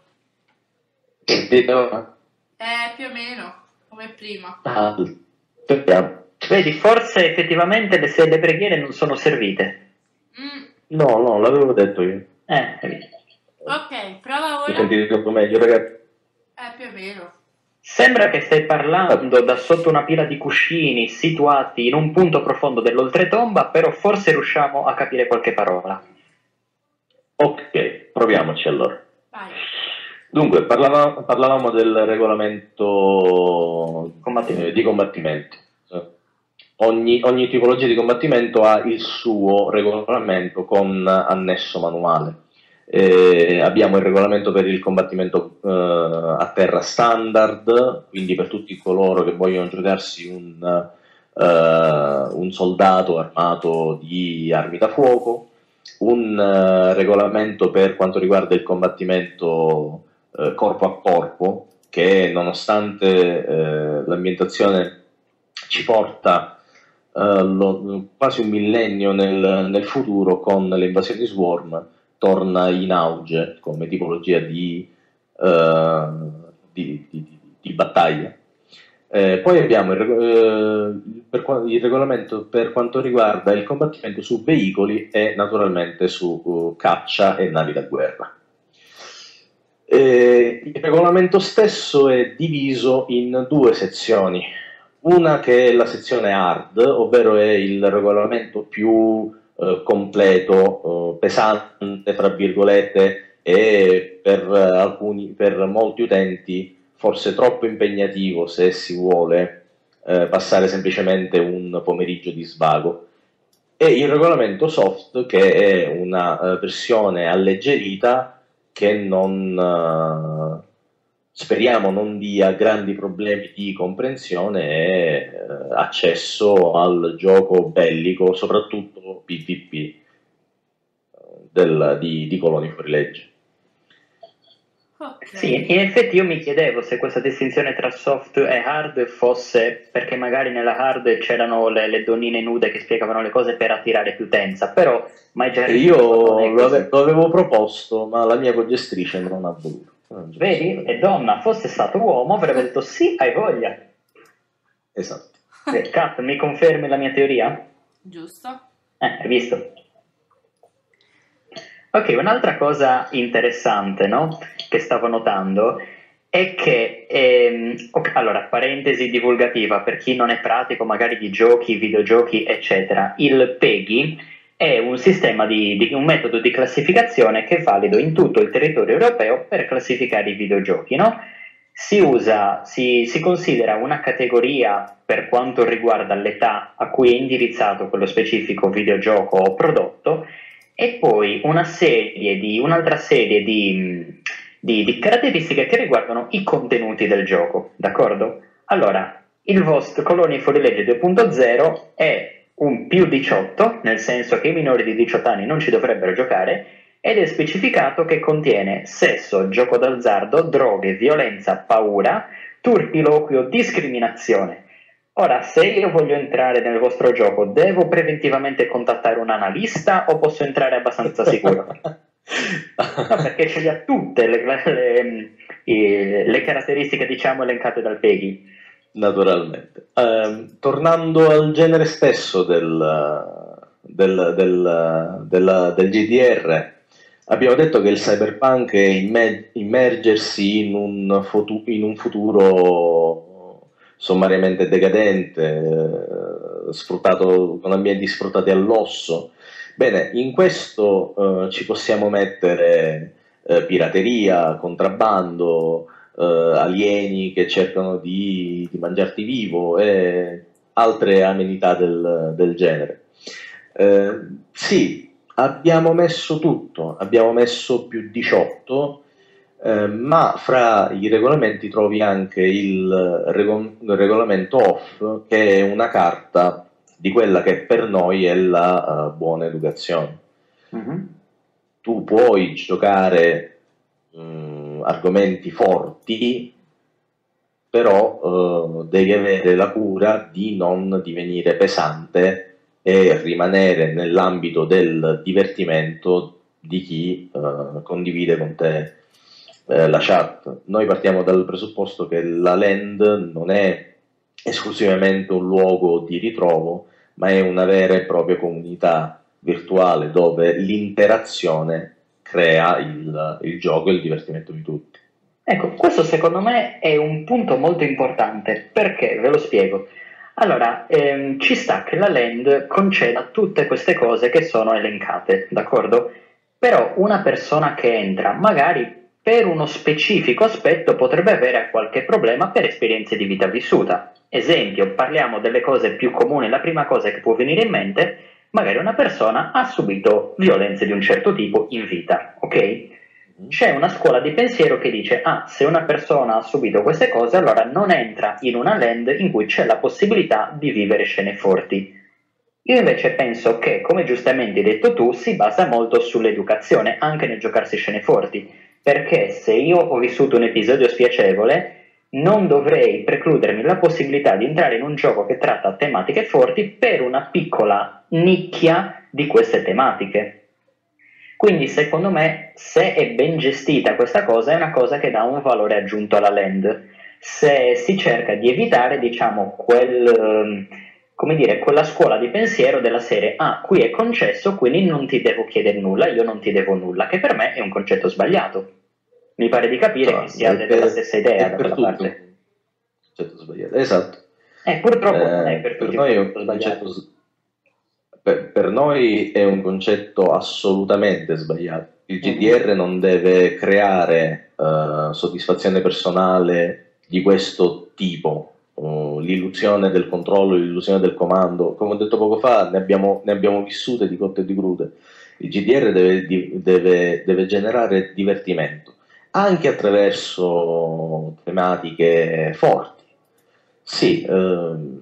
Eh, più o meno, come prima. Ah, aspettiamo. Vedi, forse effettivamente le, se le preghiere non sono servite. Mm, No, no, l'avevo detto io. Eh, hai visto. ok, prova Mi ora. sentite troppo meglio, ragazzi? Eh, più o meno. Sembra che stai parlando da sotto una pila di cuscini situati in un punto profondo dell'oltretomba, però forse riusciamo a capire qualche parola. Ok, proviamoci allora. Vai. Dunque, parlava- parlavamo del regolamento Combattimento. eh, di combattimento. Eh, Ogni, ogni tipologia di combattimento ha il suo regolamento con annesso manuale. Eh, abbiamo il regolamento per il combattimento eh, a terra standard, quindi per tutti coloro che vogliono giocarsi un, eh, un soldato armato di armi da fuoco, un eh, regolamento per quanto riguarda il combattimento eh, corpo a corpo, che nonostante eh, l'ambientazione ci porta eh, lo- quasi un millennio nel, nel futuro con le invasioni Swarm, torna in auge come tipologia di, eh, di, di- di- di battaglia. Eh, poi abbiamo il, reg- eh, per qua- il regolamento per quanto riguarda il combattimento su veicoli e naturalmente su uh, caccia e navi da guerra. Eh, il regolamento stesso è diviso in due sezioni. Una che è la sezione hard, ovvero è il regolamento più eh, completo, eh, pesante, fra virgolette, e per eh, alcuni, per molti utenti forse troppo impegnativo se si vuole eh, passare semplicemente un pomeriggio di svago. E il regolamento soft, che è una eh, versione alleggerita che non eh, speriamo non dia grandi problemi di comprensione e eh, accesso al gioco bellico, soprattutto PvP eh, del- di, di Coloni Fuorilegge. Ok. Sì, in effetti io mi chiedevo se questa distinzione tra soft e hard fosse perché magari nella hard c'erano le, le donnine nude che spiegavano le cose per attirare più utenza, però mai già E io lo, ave- lo avevo proposto, ma la mia congestrice non ha voluto. Non c'è Vedi? stato. E donna, fosse stato uomo avrebbe detto sì, hai voglia. Esatto. Eh, Kat, mi confermi la mia teoria? Giusto? Eh, hai visto? Ok, un'altra cosa interessante, no? Che stavo notando è che, ehm, ok, allora, parentesi divulgativa per chi non è pratico magari di giochi, videogiochi, eccetera, il PEGI è un sistema di, di un metodo di classificazione che è valido in tutto il territorio europeo per classificare i videogiochi, no? Si usa, si, si considera una categoria per quanto riguarda l'età a cui è indirizzato quello specifico videogioco o prodotto, e poi una serie di, un'altra serie di, di, di caratteristiche che riguardano i contenuti del gioco, d'accordo? Allora, il vostro Colonia Fuorilegge due punto zero è un più diciotto, nel senso che i minori di diciotto anni non ci dovrebbero giocare, ed è specificato che contiene sesso, gioco d'azzardo, droghe, violenza, paura, turpiloquio, discriminazione. Ora, se io voglio entrare nel vostro gioco, devo preventivamente contattare un analista o posso entrare abbastanza sicuro? No, perché ce le ha tutte le, le, le, le caratteristiche, diciamo, elencate dal PEGI. Naturalmente. Eh, tornando al genere stesso del, del, del, del, del G D R, abbiamo detto che il cyberpunk è imme- immergersi in un, fotu- in un futuro sommariamente decadente, eh, sfruttato con ambienti sfruttati all'osso. Bene, in questo eh, ci possiamo mettere eh, pirateria, contrabbando, eh, alieni che cercano di, di mangiarti vivo e altre amenità del, del genere. Eh, sì, abbiamo messo tutto, abbiamo messo più diciotto, eh, ma fra i regolamenti trovi anche il, rego- il regolamento off, che è una carta di quella che per noi è la uh, buona educazione. Mm-hmm. Tu puoi giocare mh, argomenti forti, però uh, devi avere la cura di non divenire pesante e rimanere nell'ambito del divertimento di chi uh, condivide con te uh, la chat. Noi partiamo dal presupposto che la land non è esclusivamente un luogo di ritrovo, ma è una vera e propria comunità virtuale dove l'interazione crea il, il gioco e il divertimento di tutti. Ecco, questo secondo me è un punto molto importante, perché ve lo spiego. Allora, ehm, ci sta che la land conceda tutte queste cose che sono elencate, d'accordo? Però una persona che entra, magari per uno specifico aspetto, potrebbe avere qualche problema per esperienze di vita vissuta. Esempio, parliamo delle cose più comuni, la prima cosa che può venire in mente, magari una persona ha subito violenze di un certo tipo in vita, ok? C'è una scuola di pensiero che dice, ah, se una persona ha subito queste cose, allora non entra in una land in cui c'è la possibilità di vivere scene forti. Io invece penso che, come giustamente hai detto tu, si basa molto sull'educazione, anche nel giocarsi scene forti, perché se io ho vissuto un episodio spiacevole, non dovrei precludermi la possibilità di entrare in un gioco che tratta tematiche forti per una piccola nicchia di queste tematiche. Quindi secondo me, se è ben gestita questa cosa, è una cosa che dà un valore aggiunto alla land. Se si cerca di evitare, diciamo, quel, come dire, quella scuola di pensiero della serie, ah, qui è concesso, quindi non ti devo chiedere nulla, io non ti devo nulla, che per me è un concetto sbagliato. Mi pare di capire No, che sia per, della stessa idea da per quella tutto parte. Concetto sbagliato, esatto. Eh, purtroppo Eh, non è per per tutti noi è un un concetto sbagliato. concetto, per, per noi è un concetto assolutamente sbagliato. Il G D R non deve creare eh, soddisfazione personale di questo tipo, uh, l'illusione del controllo, l'illusione del comando. Come ho detto poco fa, ne abbiamo, ne abbiamo vissute di cotte e di crude. Il G D R deve, deve, deve generare divertimento, anche attraverso tematiche forti. Sì, ehm,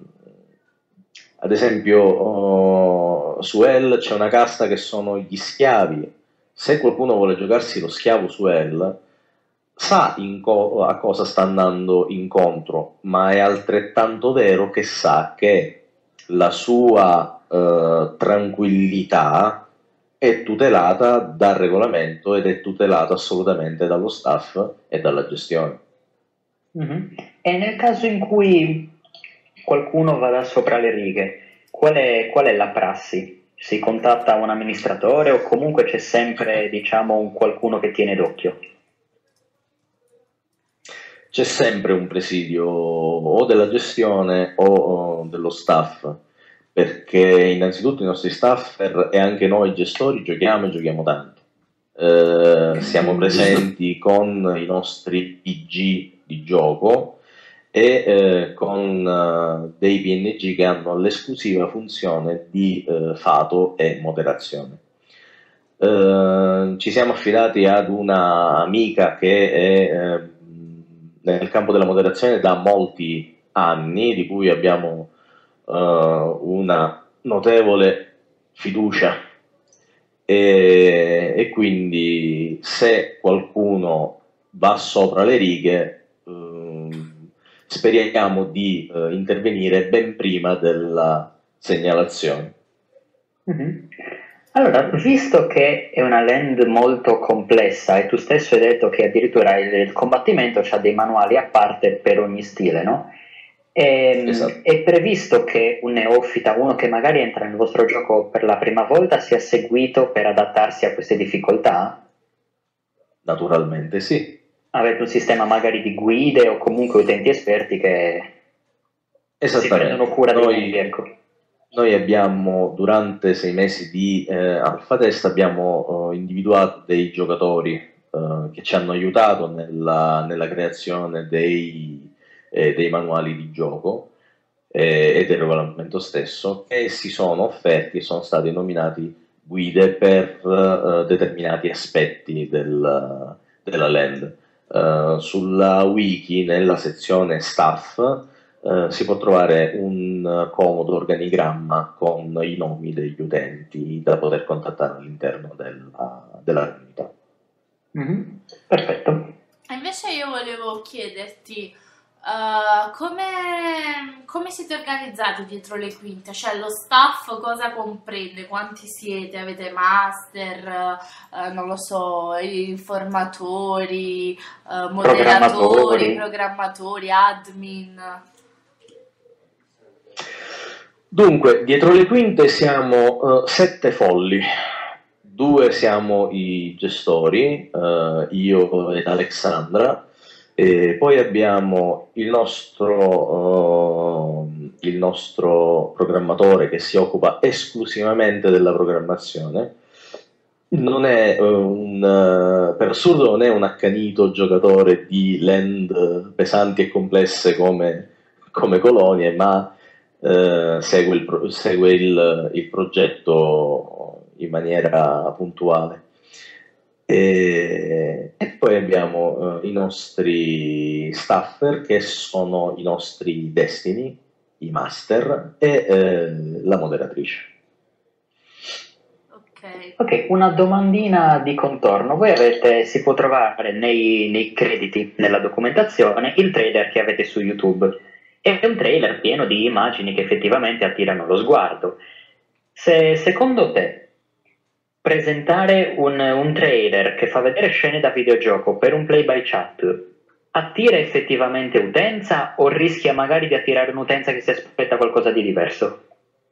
ad esempio oh, su Hell c'è una casta che sono gli schiavi. Se qualcuno vuole giocarsi lo schiavo su Hell, sa in co- a cosa sta andando incontro, ma è altrettanto vero che sa che la sua eh, tranquillità è tutelata dal regolamento ed è tutelata assolutamente dallo staff e dalla gestione. Mm-hmm. E nel caso in cui qualcuno vada sopra le righe, qual è, qual è la prassi? Si contatta un amministratore o comunque c'è sempre, diciamo, un qualcuno che tiene d'occhio? c'è sempre un presidio o della gestione o, o dello staff, perché innanzitutto i nostri staffer e anche noi gestori giochiamo e giochiamo tanto. Eh, siamo presenti con i nostri P G di gioco e eh, con eh, dei P N G che hanno l'esclusiva funzione di eh, fato e moderazione. Eh, ci siamo affidati ad una amica che è eh, nel campo della moderazione da molti anni, di cui abbiamo eh, una notevole fiducia. E, e quindi se qualcuno va sopra le righe ehm, speriamo di eh, intervenire ben prima della segnalazione. Mm-hmm. Allora, visto che è una land molto complessa e tu stesso hai detto che addirittura il, il combattimento ha dei manuali a parte per ogni stile, no? E, Esatto. È previsto che un neofita, uno che magari entra nel vostro gioco per la prima volta, sia seguito per adattarsi a queste difficoltà? Naturalmente sì. Avete un sistema magari di guide o comunque utenti esperti che si prendono cura dei Noi, mondi, ecco. noi abbiamo, durante sei mesi di eh, Alpha Test, abbiamo eh, individuato dei giocatori eh, che ci hanno aiutato nella, nella creazione dei eh, dei manuali di gioco eh, e del regolamento stesso, che si sono offerti e sono stati nominati guide per eh, determinati aspetti del, della land. Uh, sulla wiki, nella sezione staff, uh, si può trovare un uh, comodo organigramma con i nomi degli utenti da poter contattare all'interno della, della comunità. Mm-hmm. Perfetto. Invece io volevo chiederti uh, come, come siete organizzati dietro le quinte? Cioè lo staff cosa comprende? Quanti siete? Avete master, uh, non lo so, informatori, uh, moderatori, programmatori. programmatori, admin? Dunque, dietro le quinte siamo uh, sette folli. Due siamo i gestori, uh, io ed Alexandra, e poi abbiamo il nostro, uh, il nostro programmatore che si occupa esclusivamente della programmazione. Non è uh, un, uh, per assurdo non è un accanito giocatore di land pesanti e complesse come, come Colonie, ma uh, segue, il, pro- segue il, il progetto in maniera puntuale. E, e poi abbiamo uh, i nostri staffer che sono i nostri destini, i master e eh, la moderatrice. Ok. Ok, una domandina di contorno. Voi avete, si può trovare nei, nei crediti, nella documentazione, il trailer che avete su YouTube. È un trailer pieno di immagini che effettivamente attirano lo sguardo. Se secondo te presentare un, un trailer che fa vedere scene da videogioco per un play by chat attira effettivamente utenza o rischia magari di attirare un'utenza che si aspetta qualcosa di diverso?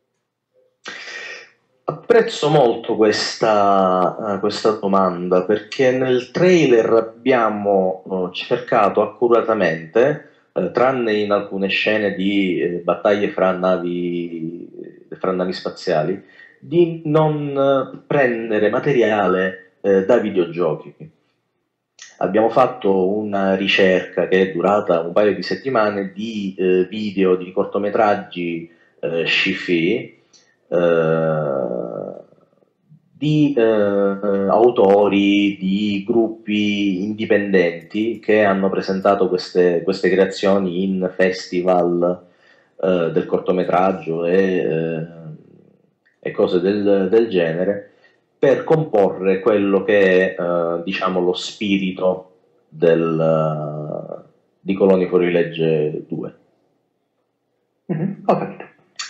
Apprezzo molto questa, uh, questa domanda, perché nel trailer abbiamo uh, cercato accuratamente, uh, tranne in alcune scene di uh, battaglie fra navi, fra navi spaziali, di non uh, prendere materiale uh, da videogiochi. Abbiamo fatto una ricerca che è durata un paio di settimane di uh, video, di cortometraggi uh, sci-fi, Uh, di uh, autori, di gruppi indipendenti che hanno presentato queste, queste creazioni in festival uh, del cortometraggio e, uh, e cose del, del genere, per comporre quello che è uh, diciamo lo spirito del, uh, di Colonie Fuorilegge due. Mm-hmm. Ho capito.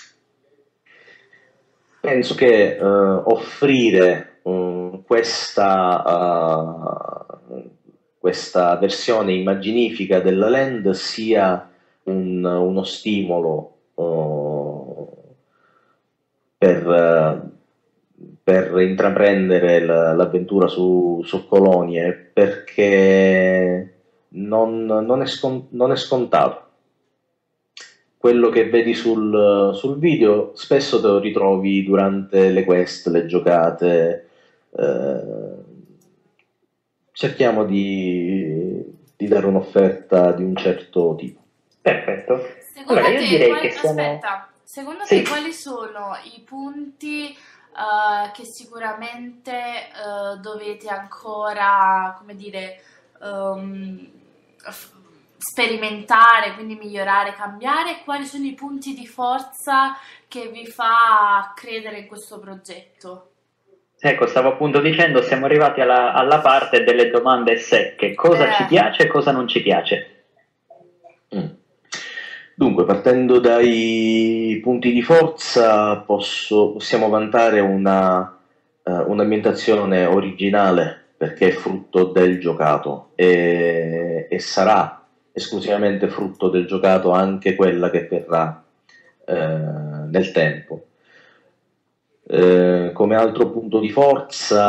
Penso che uh, offrire um, questa, uh, questa versione immaginifica della land sia un, uno stimolo uh, per, uh, per intraprendere la, l'avventura su, su Colonie, perché non, non è, scon- non è scontato. Quello che vedi sul, sul video spesso te lo ritrovi durante le quest, le giocate. eh, cerchiamo di, di dare un'offerta di un certo tipo. Perfetto. Secondo Allora, io te, direi quali- che siamo... aspetta, secondo Sì. te quali sono i punti eh, che sicuramente eh, dovete ancora, come dire, ehm, f- sperimentare, quindi migliorare, cambiare? Quali sono i punti di forza che vi fa credere in questo progetto? Ecco, stavo appunto dicendo, siamo arrivati alla, alla parte delle domande secche. Cosa Eh. ci piace e cosa non ci piace? Mm. Dunque, partendo dai punti di forza, posso- possiamo vantare una, eh, un'ambientazione originale perché è frutto del giocato e, e sarà esclusivamente frutto del giocato anche quella che verrà eh, nel tempo. Eh, come altro punto di forza,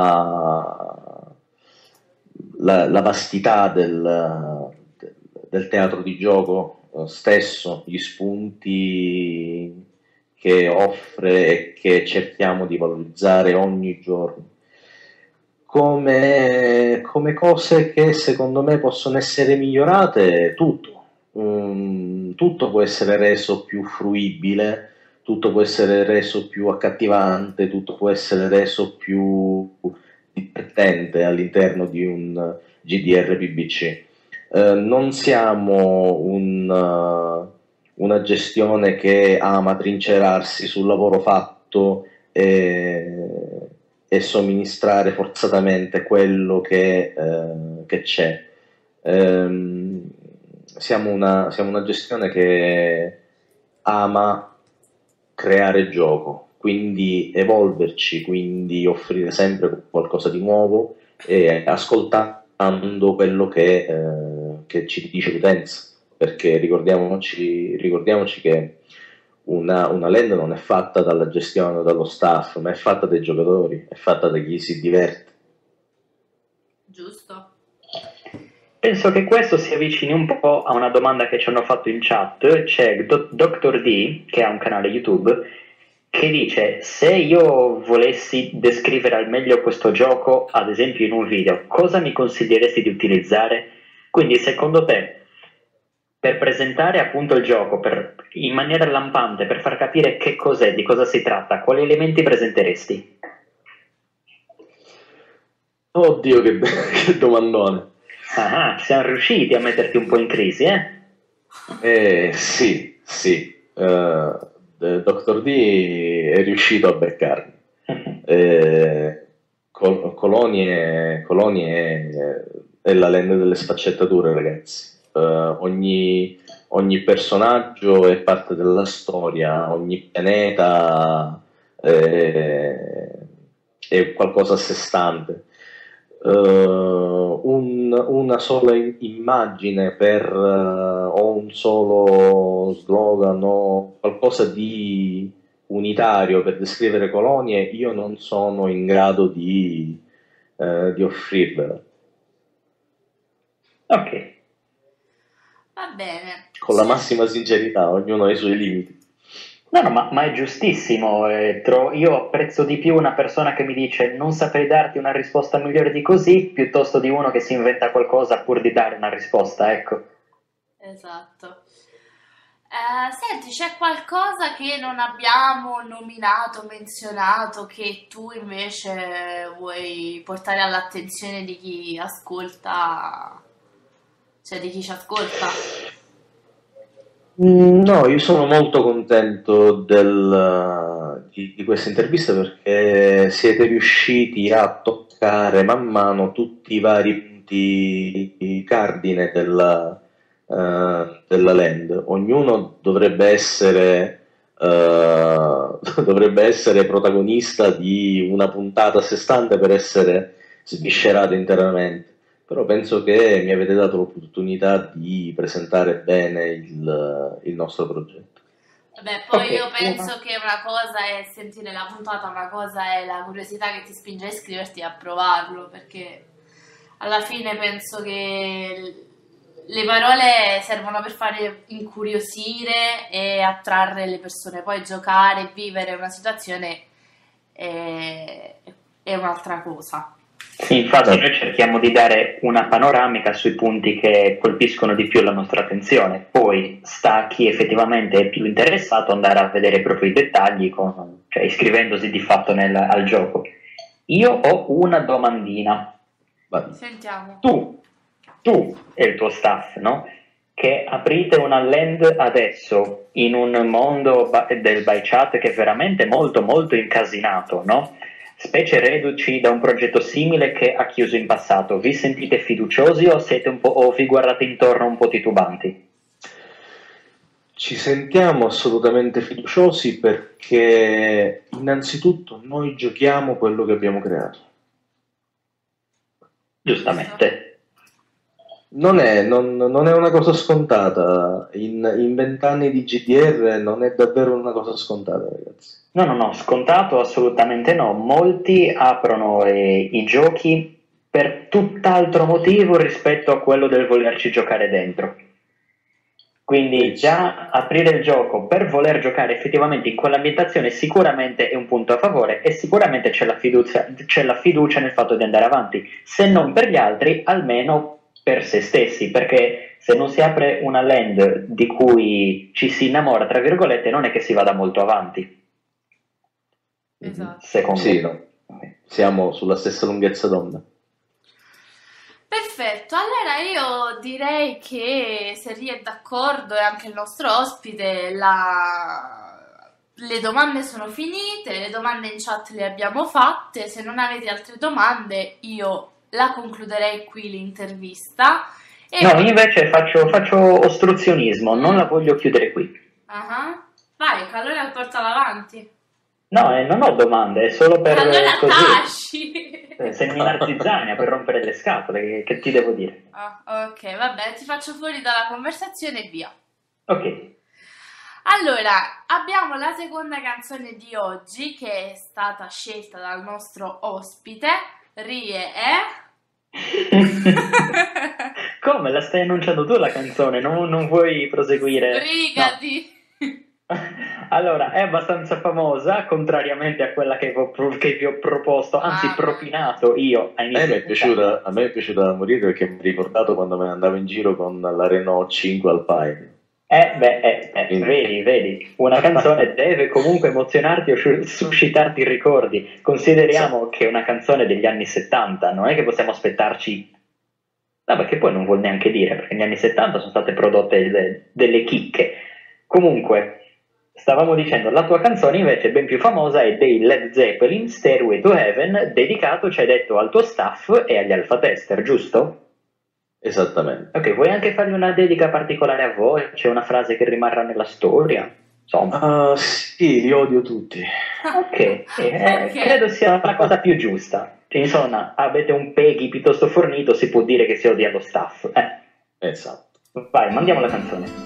la, la vastità del, del teatro di gioco eh, stesso, gli spunti che offre e che cerchiamo di valorizzare ogni giorno. Come, come cose che secondo me possono essere migliorate, tutto. Mm, tutto può essere reso più fruibile, tutto può essere reso più accattivante, tutto può essere reso più divertente all'interno di un G D R P G C. Eh, non siamo un, uh, una gestione che ama trincerarsi sul lavoro fatto e, e somministrare forzatamente quello che, eh, che c'è. Ehm, siamo, una, siamo una gestione che ama creare gioco, quindi evolverci, quindi offrire sempre qualcosa di nuovo e ascoltando quello che, eh, che ci dice l'utenza, perché ricordiamoci, ricordiamoci che una, una land non è fatta dalla gestione o dallo staff, ma è fatta dai giocatori, è fatta da chi si diverte. Giusto? Penso che questo si avvicini un po' a una domanda che ci hanno fatto in chat. C'è Do- doctor D, che ha un canale YouTube, che dice: se io volessi descrivere al meglio questo gioco, ad esempio in un video, cosa mi consiglieresti di utilizzare? Quindi secondo te, per presentare appunto il gioco per, in maniera lampante, per far capire che cos'è, di cosa si tratta, quali elementi presenteresti? Oddio, che, che domandone. Ah, siamo riusciti a metterti un po' in crisi, eh? Eh, sì, sì. Eh, doctor D è riuscito a beccarmi. Eh, Col- Colonie, Colonie è, è la land delle sfaccettature, ragazzi. Eh, ogni, ogni personaggio è parte della storia, ogni pianeta è, è qualcosa a sé stante. Uh, un- una sola i- immagine per, uh, o un solo slogan o qualcosa di unitario per descrivere Colonie, io non sono in grado di, uh, di offrirvela. Ok. Va bene. Con la massima sincerità, ognuno ha i suoi limiti. No, no, ma, ma è giustissimo. Eh, tro- io apprezzo di più una persona che mi dice non saprei darti una risposta migliore di così, piuttosto di uno che si inventa qualcosa pur di dare una risposta, ecco. Esatto. Eh, senti, c'è qualcosa che non abbiamo nominato, menzionato, che tu invece vuoi portare all'attenzione di chi ascolta, cioè di chi ci ascolta? No, io sono molto contento del, di, di questa intervista perché siete riusciti a toccare man mano tutti i vari punti cardine della, eh, della land. Ognuno dovrebbe essere, eh, dovrebbe essere protagonista di una puntata a sé stante per essere sviscerata internamente. Però penso che mi avete dato l'opportunità di presentare bene il, il nostro progetto. Vabbè, poi Ok. io penso che una cosa è sentire la puntata, una cosa è la curiosità che ti spinge a iscriverti e a provarlo, perché alla fine penso che le parole servono per fare incuriosire e attrarre le persone, poi giocare, vivere una situazione è, è un'altra cosa. Sì, infatti noi cerchiamo di dare una panoramica sui punti che colpiscono di più la nostra attenzione, poi sta a chi effettivamente è più interessato andare a vedere proprio i dettagli, con, cioè iscrivendosi di fatto nel, al gioco. Io ho una domandina. Vai. Sentiamo. Tu, tu e il tuo staff, no? Che aprite una land adesso in un mondo ba- del by chat che è veramente molto molto incasinato, no? Specie reduci da un progetto simile che ha chiuso in passato, vi sentite fiduciosi o siete un po' o vi guardate intorno un po' titubanti? Ci sentiamo assolutamente fiduciosi perché innanzitutto noi giochiamo quello che abbiamo creato. Giustamente. Non è, non, non è una cosa scontata, in, in vent'anni di G D R non è davvero una cosa scontata, ragazzi. No, no, no, scontato assolutamente no. Molti aprono eh, i giochi per tutt'altro motivo rispetto a quello del volerci giocare dentro. Quindi già aprire il gioco per voler giocare effettivamente in quell'ambientazione sicuramente è un punto a favore e sicuramente c'è la fiducia, c'è la fiducia nel fatto di andare avanti, se non per gli altri, almeno per se stessi, perché se non si apre una land di cui ci si innamora, tra virgolette, non è che si vada molto avanti. Esatto. Secondo Sì, me. no. Siamo sulla stessa lunghezza d'onda. Perfetto, allora io direi che se Ria è d'accordo e anche il nostro ospite, la... le domande sono finite, le domande in chat le abbiamo fatte, se non avete altre domande io la concluderei qui l'intervista. E... No, io invece faccio, faccio ostruzionismo, non la voglio chiudere qui. Uh-huh. Vai, allora portala avanti. No, eh, non ho domande, è solo per allora così taci. eh, seminare zizzania per rompere le scatole, che, che ti devo dire? Ah, ok, vabbè, ti faccio fuori dalla conversazione e via. Ok. Allora, abbiamo la seconda canzone di oggi che è stata scelta dal nostro ospite, Rie è... Come? La stai annunciando tu la canzone? Non, non vuoi proseguire? Sbrigati! No. Allora, è abbastanza famosa, contrariamente a quella che, vo- che vi ho proposto, anzi Ah. propinato io a A inizio me, è di piaciuta, a me è piaciuta da morire perché mi ha ricordato quando me ne andavo in giro con la Renault cinque Alpine. Eh, beh, eh, eh, vedi, vedi, una canzone deve comunque emozionarti o sci- suscitarti ricordi. Consideriamo che è una canzone degli anni settanta, non è che possiamo aspettarci... Vabbè, che poi non vuol neanche dire, perché negli anni settanta sono state prodotte de- delle chicche. Comunque, stavamo dicendo, la tua canzone invece ben più famosa è dei Led Zeppelin, Stairway to Heaven, dedicato, ci hai detto, al tuo staff e agli alpha tester, giusto? Esattamente. Ok, vuoi anche fargli una dedica particolare a voi? C'è una frase che rimarrà nella storia? Insomma. Uh, sì, li odio tutti. Ok, eh, Ok. credo sia la cosa più giusta. Cioè, insomma, avete un Peggy piuttosto fornito, si può dire che si odia lo staff. Eh, Esatto. vai, mandiamo la canzone.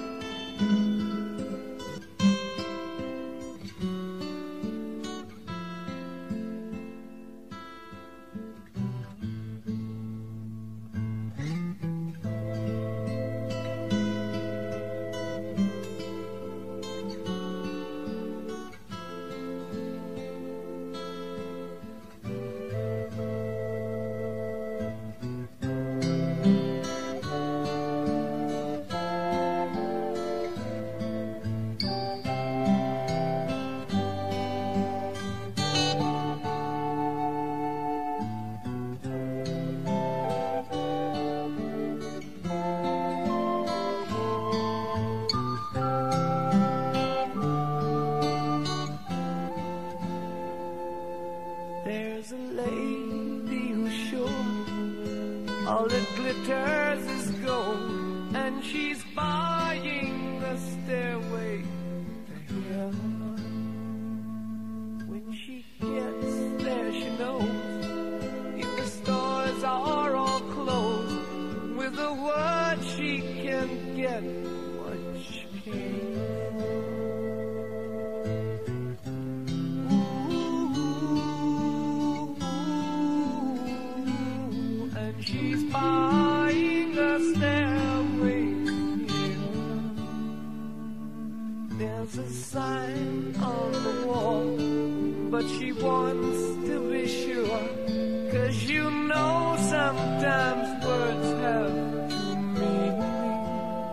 There's a sign on the wall, but she wants to be sure, 'cause you know sometimes words have two meanings.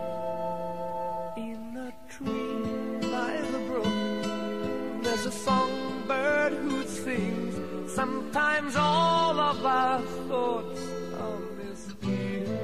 In a tree by the brook, there's a songbird who sings. Sometimes all of our thoughts are misgiven.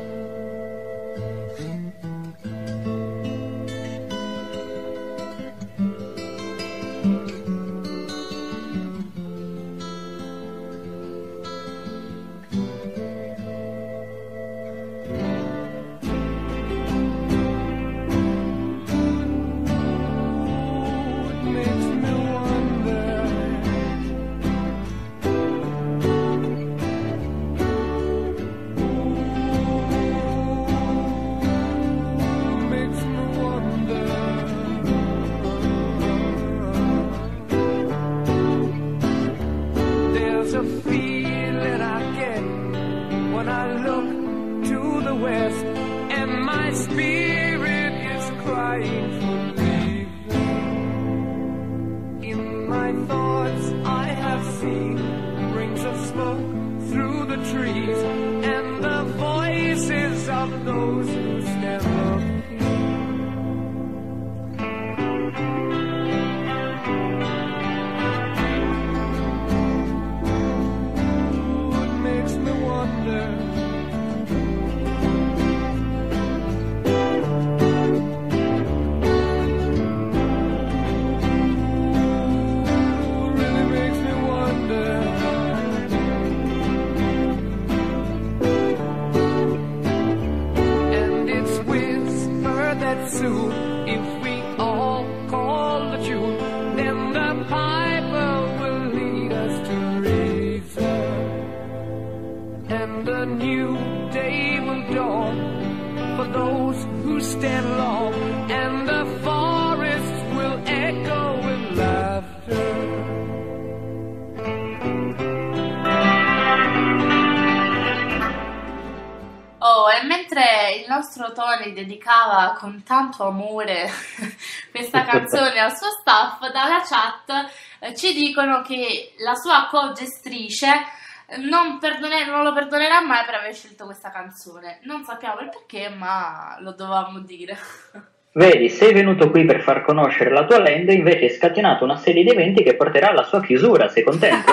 Tony dedicava con tanto amore questa canzone al suo staff, dalla chat eh, ci dicono che la sua co-gestrice non, perdone- non lo perdonerà mai per aver scelto questa canzone. Non sappiamo il perché, ma lo dovevamo dire. Vedi, sei venuto qui per far conoscere la tua land, invece hai scatenato una serie di eventi che porterà alla sua chiusura. Sei contento?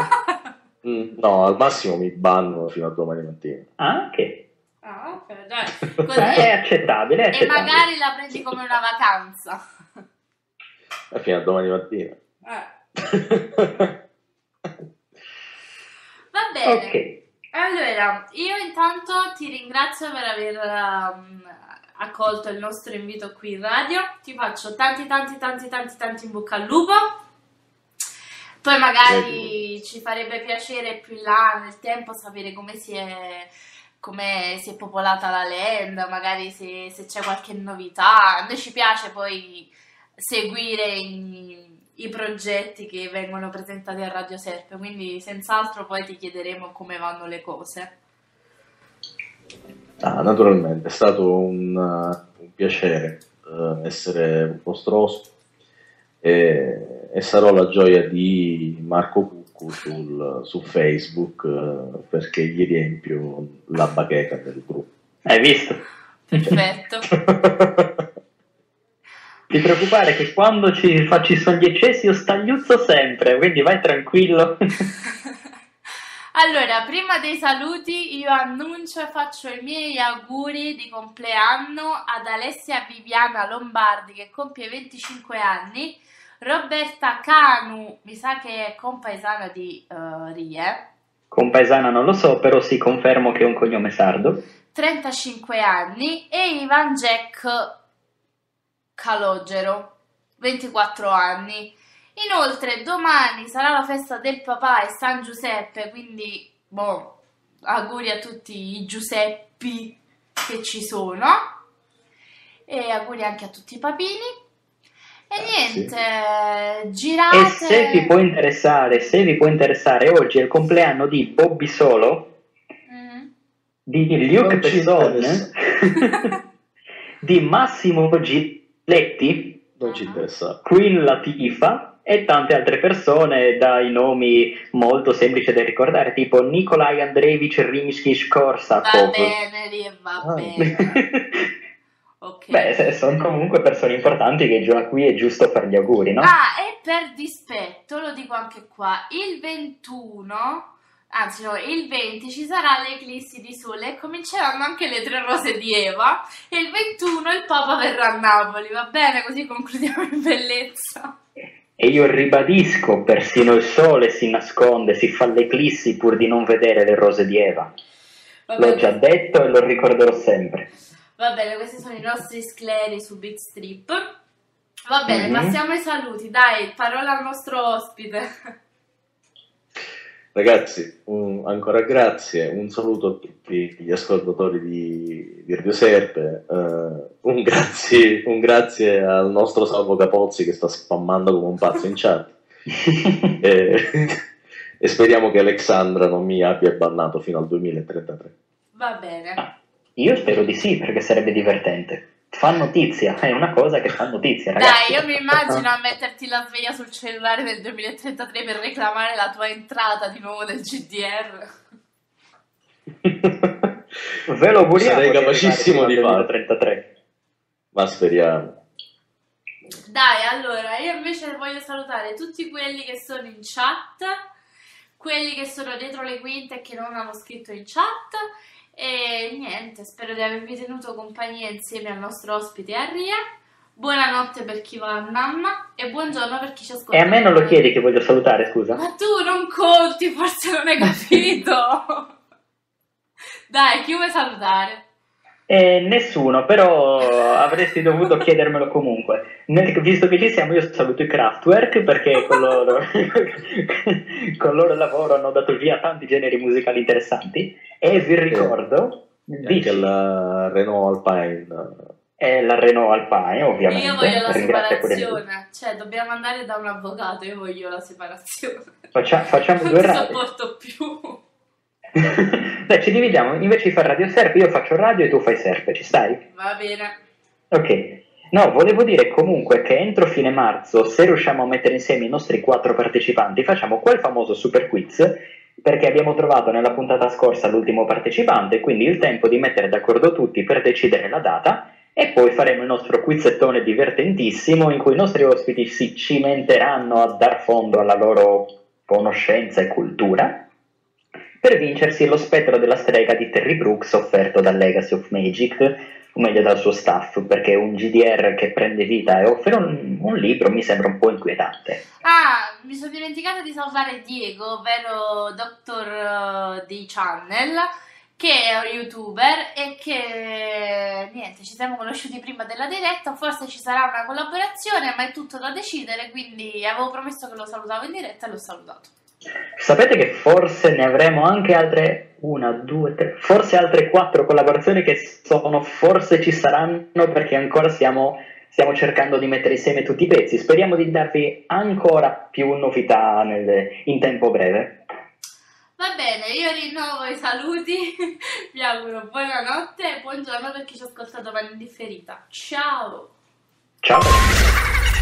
mm, no, al massimo mi banno fino a domani mattina. Ah, ok. Ah, ok, dai. Così. È accettabile, è accettabile. E magari la prendi come una vacanza. E fino a domani mattina. Eh. Va bene. Ok. Allora, io intanto ti ringrazio per aver um, accolto il nostro invito qui in radio. Ti faccio tanti tanti tanti tanti tanti in bocca al lupo. Poi magari ci farebbe piacere più in là nel tempo sapere come si è come si è popolata la land, magari se, se c'è qualche novità. A noi ci piace poi seguire i, i progetti che vengono presentati a Radio Serpe, quindi senz'altro poi ti chiederemo come vanno le cose. Ah, naturalmente, è stato un, uh, un piacere uh, essere un vostro ospite e, e sarò la gioia di Marco Cuccu sul, su Facebook uh, perché gli riempio la bacheca del gruppo. Hai visto? Perfetto. Ti preoccupare che quando ci, fa, ci sono gli eccessi io stagliuzzo sempre, quindi vai tranquillo. Allora, prima dei saluti io annuncio e faccio i miei auguri di compleanno ad Alessia Viviana Lombardi che compie venticinque anni, Roberta Canu, mi sa che è compaesana di uh, Rie. Compaesana non lo so, però sì, confermo che è un cognome sardo. trentacinque anni e Ivan Jack Calogero, ventiquattro anni. Inoltre domani sarà la festa del papà e San Giuseppe, quindi boh, auguri a tutti i Giuseppi che ci sono e auguri anche a tutti i papini. E niente, sì. Girate. E se vi può interessare, se vi può interessare, oggi è il compleanno di Bobby Solo, mm. di Luc Besson, di Massimo Giletti, Non ci interessa. Queen Latifah e tante altre persone dai nomi molto semplici da ricordare, tipo Nikolai Andreevich Rimsky-Korsakov. Va bene, lì, va Ah. bene. Ok. Beh, se- sono comunque persone importanti che già qui è giusto fare gli auguri, no? Ah, e per dispetto, lo dico anche qua, il ventuno, anzi no, il venti ci sarà l'eclissi di sole e cominceranno anche le tre rose di Eva e il ventuno il Papa verrà a Napoli, va bene? Così concludiamo in bellezza. E io ribadisco, persino il sole si nasconde, si fa l'eclissi pur di non vedere le rose di Eva. Va L'ho bene. già detto e lo ricorderò sempre. Va bene, questi sono i nostri scleri su Beat Strip. Va bene, Mhm. passiamo ai saluti. Dai, parola al nostro ospite. Ragazzi, un- ancora grazie, un saluto a tutti gli ascoltatori di, di Radio Serpe, eh, un, grazie, un grazie al nostro Salvo Capozzi che sta spammando come un pazzo in chat e, e speriamo che Alexandra non mi abbia bannato fino al duemilatrentatré. Va bene. Io spero di sì, perché sarebbe divertente. Fa notizia, è una cosa che fa notizia, ragazzi. Dai, io mi immagino a metterti la sveglia sul cellulare nel duemilatrentatré per reclamare la tua entrata di nuovo del G D R. Ve lo auguriamo. Sarei di capacissimo arrivare di fino al farlo. duemilatrentatré. Ma speriamo. Dai, allora, io invece voglio salutare tutti quelli che sono in chat, quelli che sono dietro le quinte e che non hanno scritto in chat. E niente, spero di avervi tenuto compagnia insieme al nostro ospite Arria. Buonanotte per chi va a nanna e buongiorno per chi ci ascolta. E a me non lo chiedi che voglio salutare, scusa? Ma tu non conti, forse non hai capito. Dai, chi vuoi salutare? Eh, nessuno, però avresti dovuto chiedermelo comunque. Nel- visto che ci siamo, io saluto i Kraftwerk perché con loro, con loro lavoro hanno dato via tanti generi musicali interessanti. E vi ricordo E di anche la Renault Alpine. è la Renault Alpine, ovviamente. Io voglio la Ringrazio pure lui. separazione, cioè dobbiamo andare da un avvocato, io voglio la separazione. Faccia- facciamo Non due ti radio. sopporto più. Dai, ci dividiamo, invece di fare Radio Serpe io faccio radio e tu fai Serpe, ci stai? Va bene. Ok, no, volevo dire comunque che entro fine marzo, se riusciamo a mettere insieme i nostri quattro partecipanti, facciamo quel famoso super quiz, perché abbiamo trovato nella puntata scorsa l'ultimo partecipante, quindi il tempo di mettere d'accordo tutti per decidere la data, e poi faremo il nostro quizzettone divertentissimo in cui i nostri ospiti si cimenteranno a dar fondo alla loro conoscenza e cultura, per vincersi lo spettro della strega di Terry Brooks offerto dal Legacy of Magic, o meglio dal suo staff, perché un G D R che prende vita e offre un, un libro mi sembra un po' inquietante. Ah, mi sono dimenticata di salutare Diego, ovvero Doctor D Channel, che è un youtuber e che niente, ci siamo conosciuti prima della diretta, forse ci sarà una collaborazione, ma è tutto da decidere, quindi avevo promesso che lo salutavo in diretta e l'ho salutato. Sapete che forse ne avremo anche altre, una, due, tre, forse altre quattro collaborazioni che sono, forse ci saranno, perché ancora stiamo, stiamo cercando di mettere insieme tutti i pezzi. Speriamo di darvi ancora più novità nel- in tempo breve. Va bene, io rinnovo i saluti, vi auguro buonanotte e buongiorno per chi ci ha ascoltato ma in differita. Ciao! Ciao!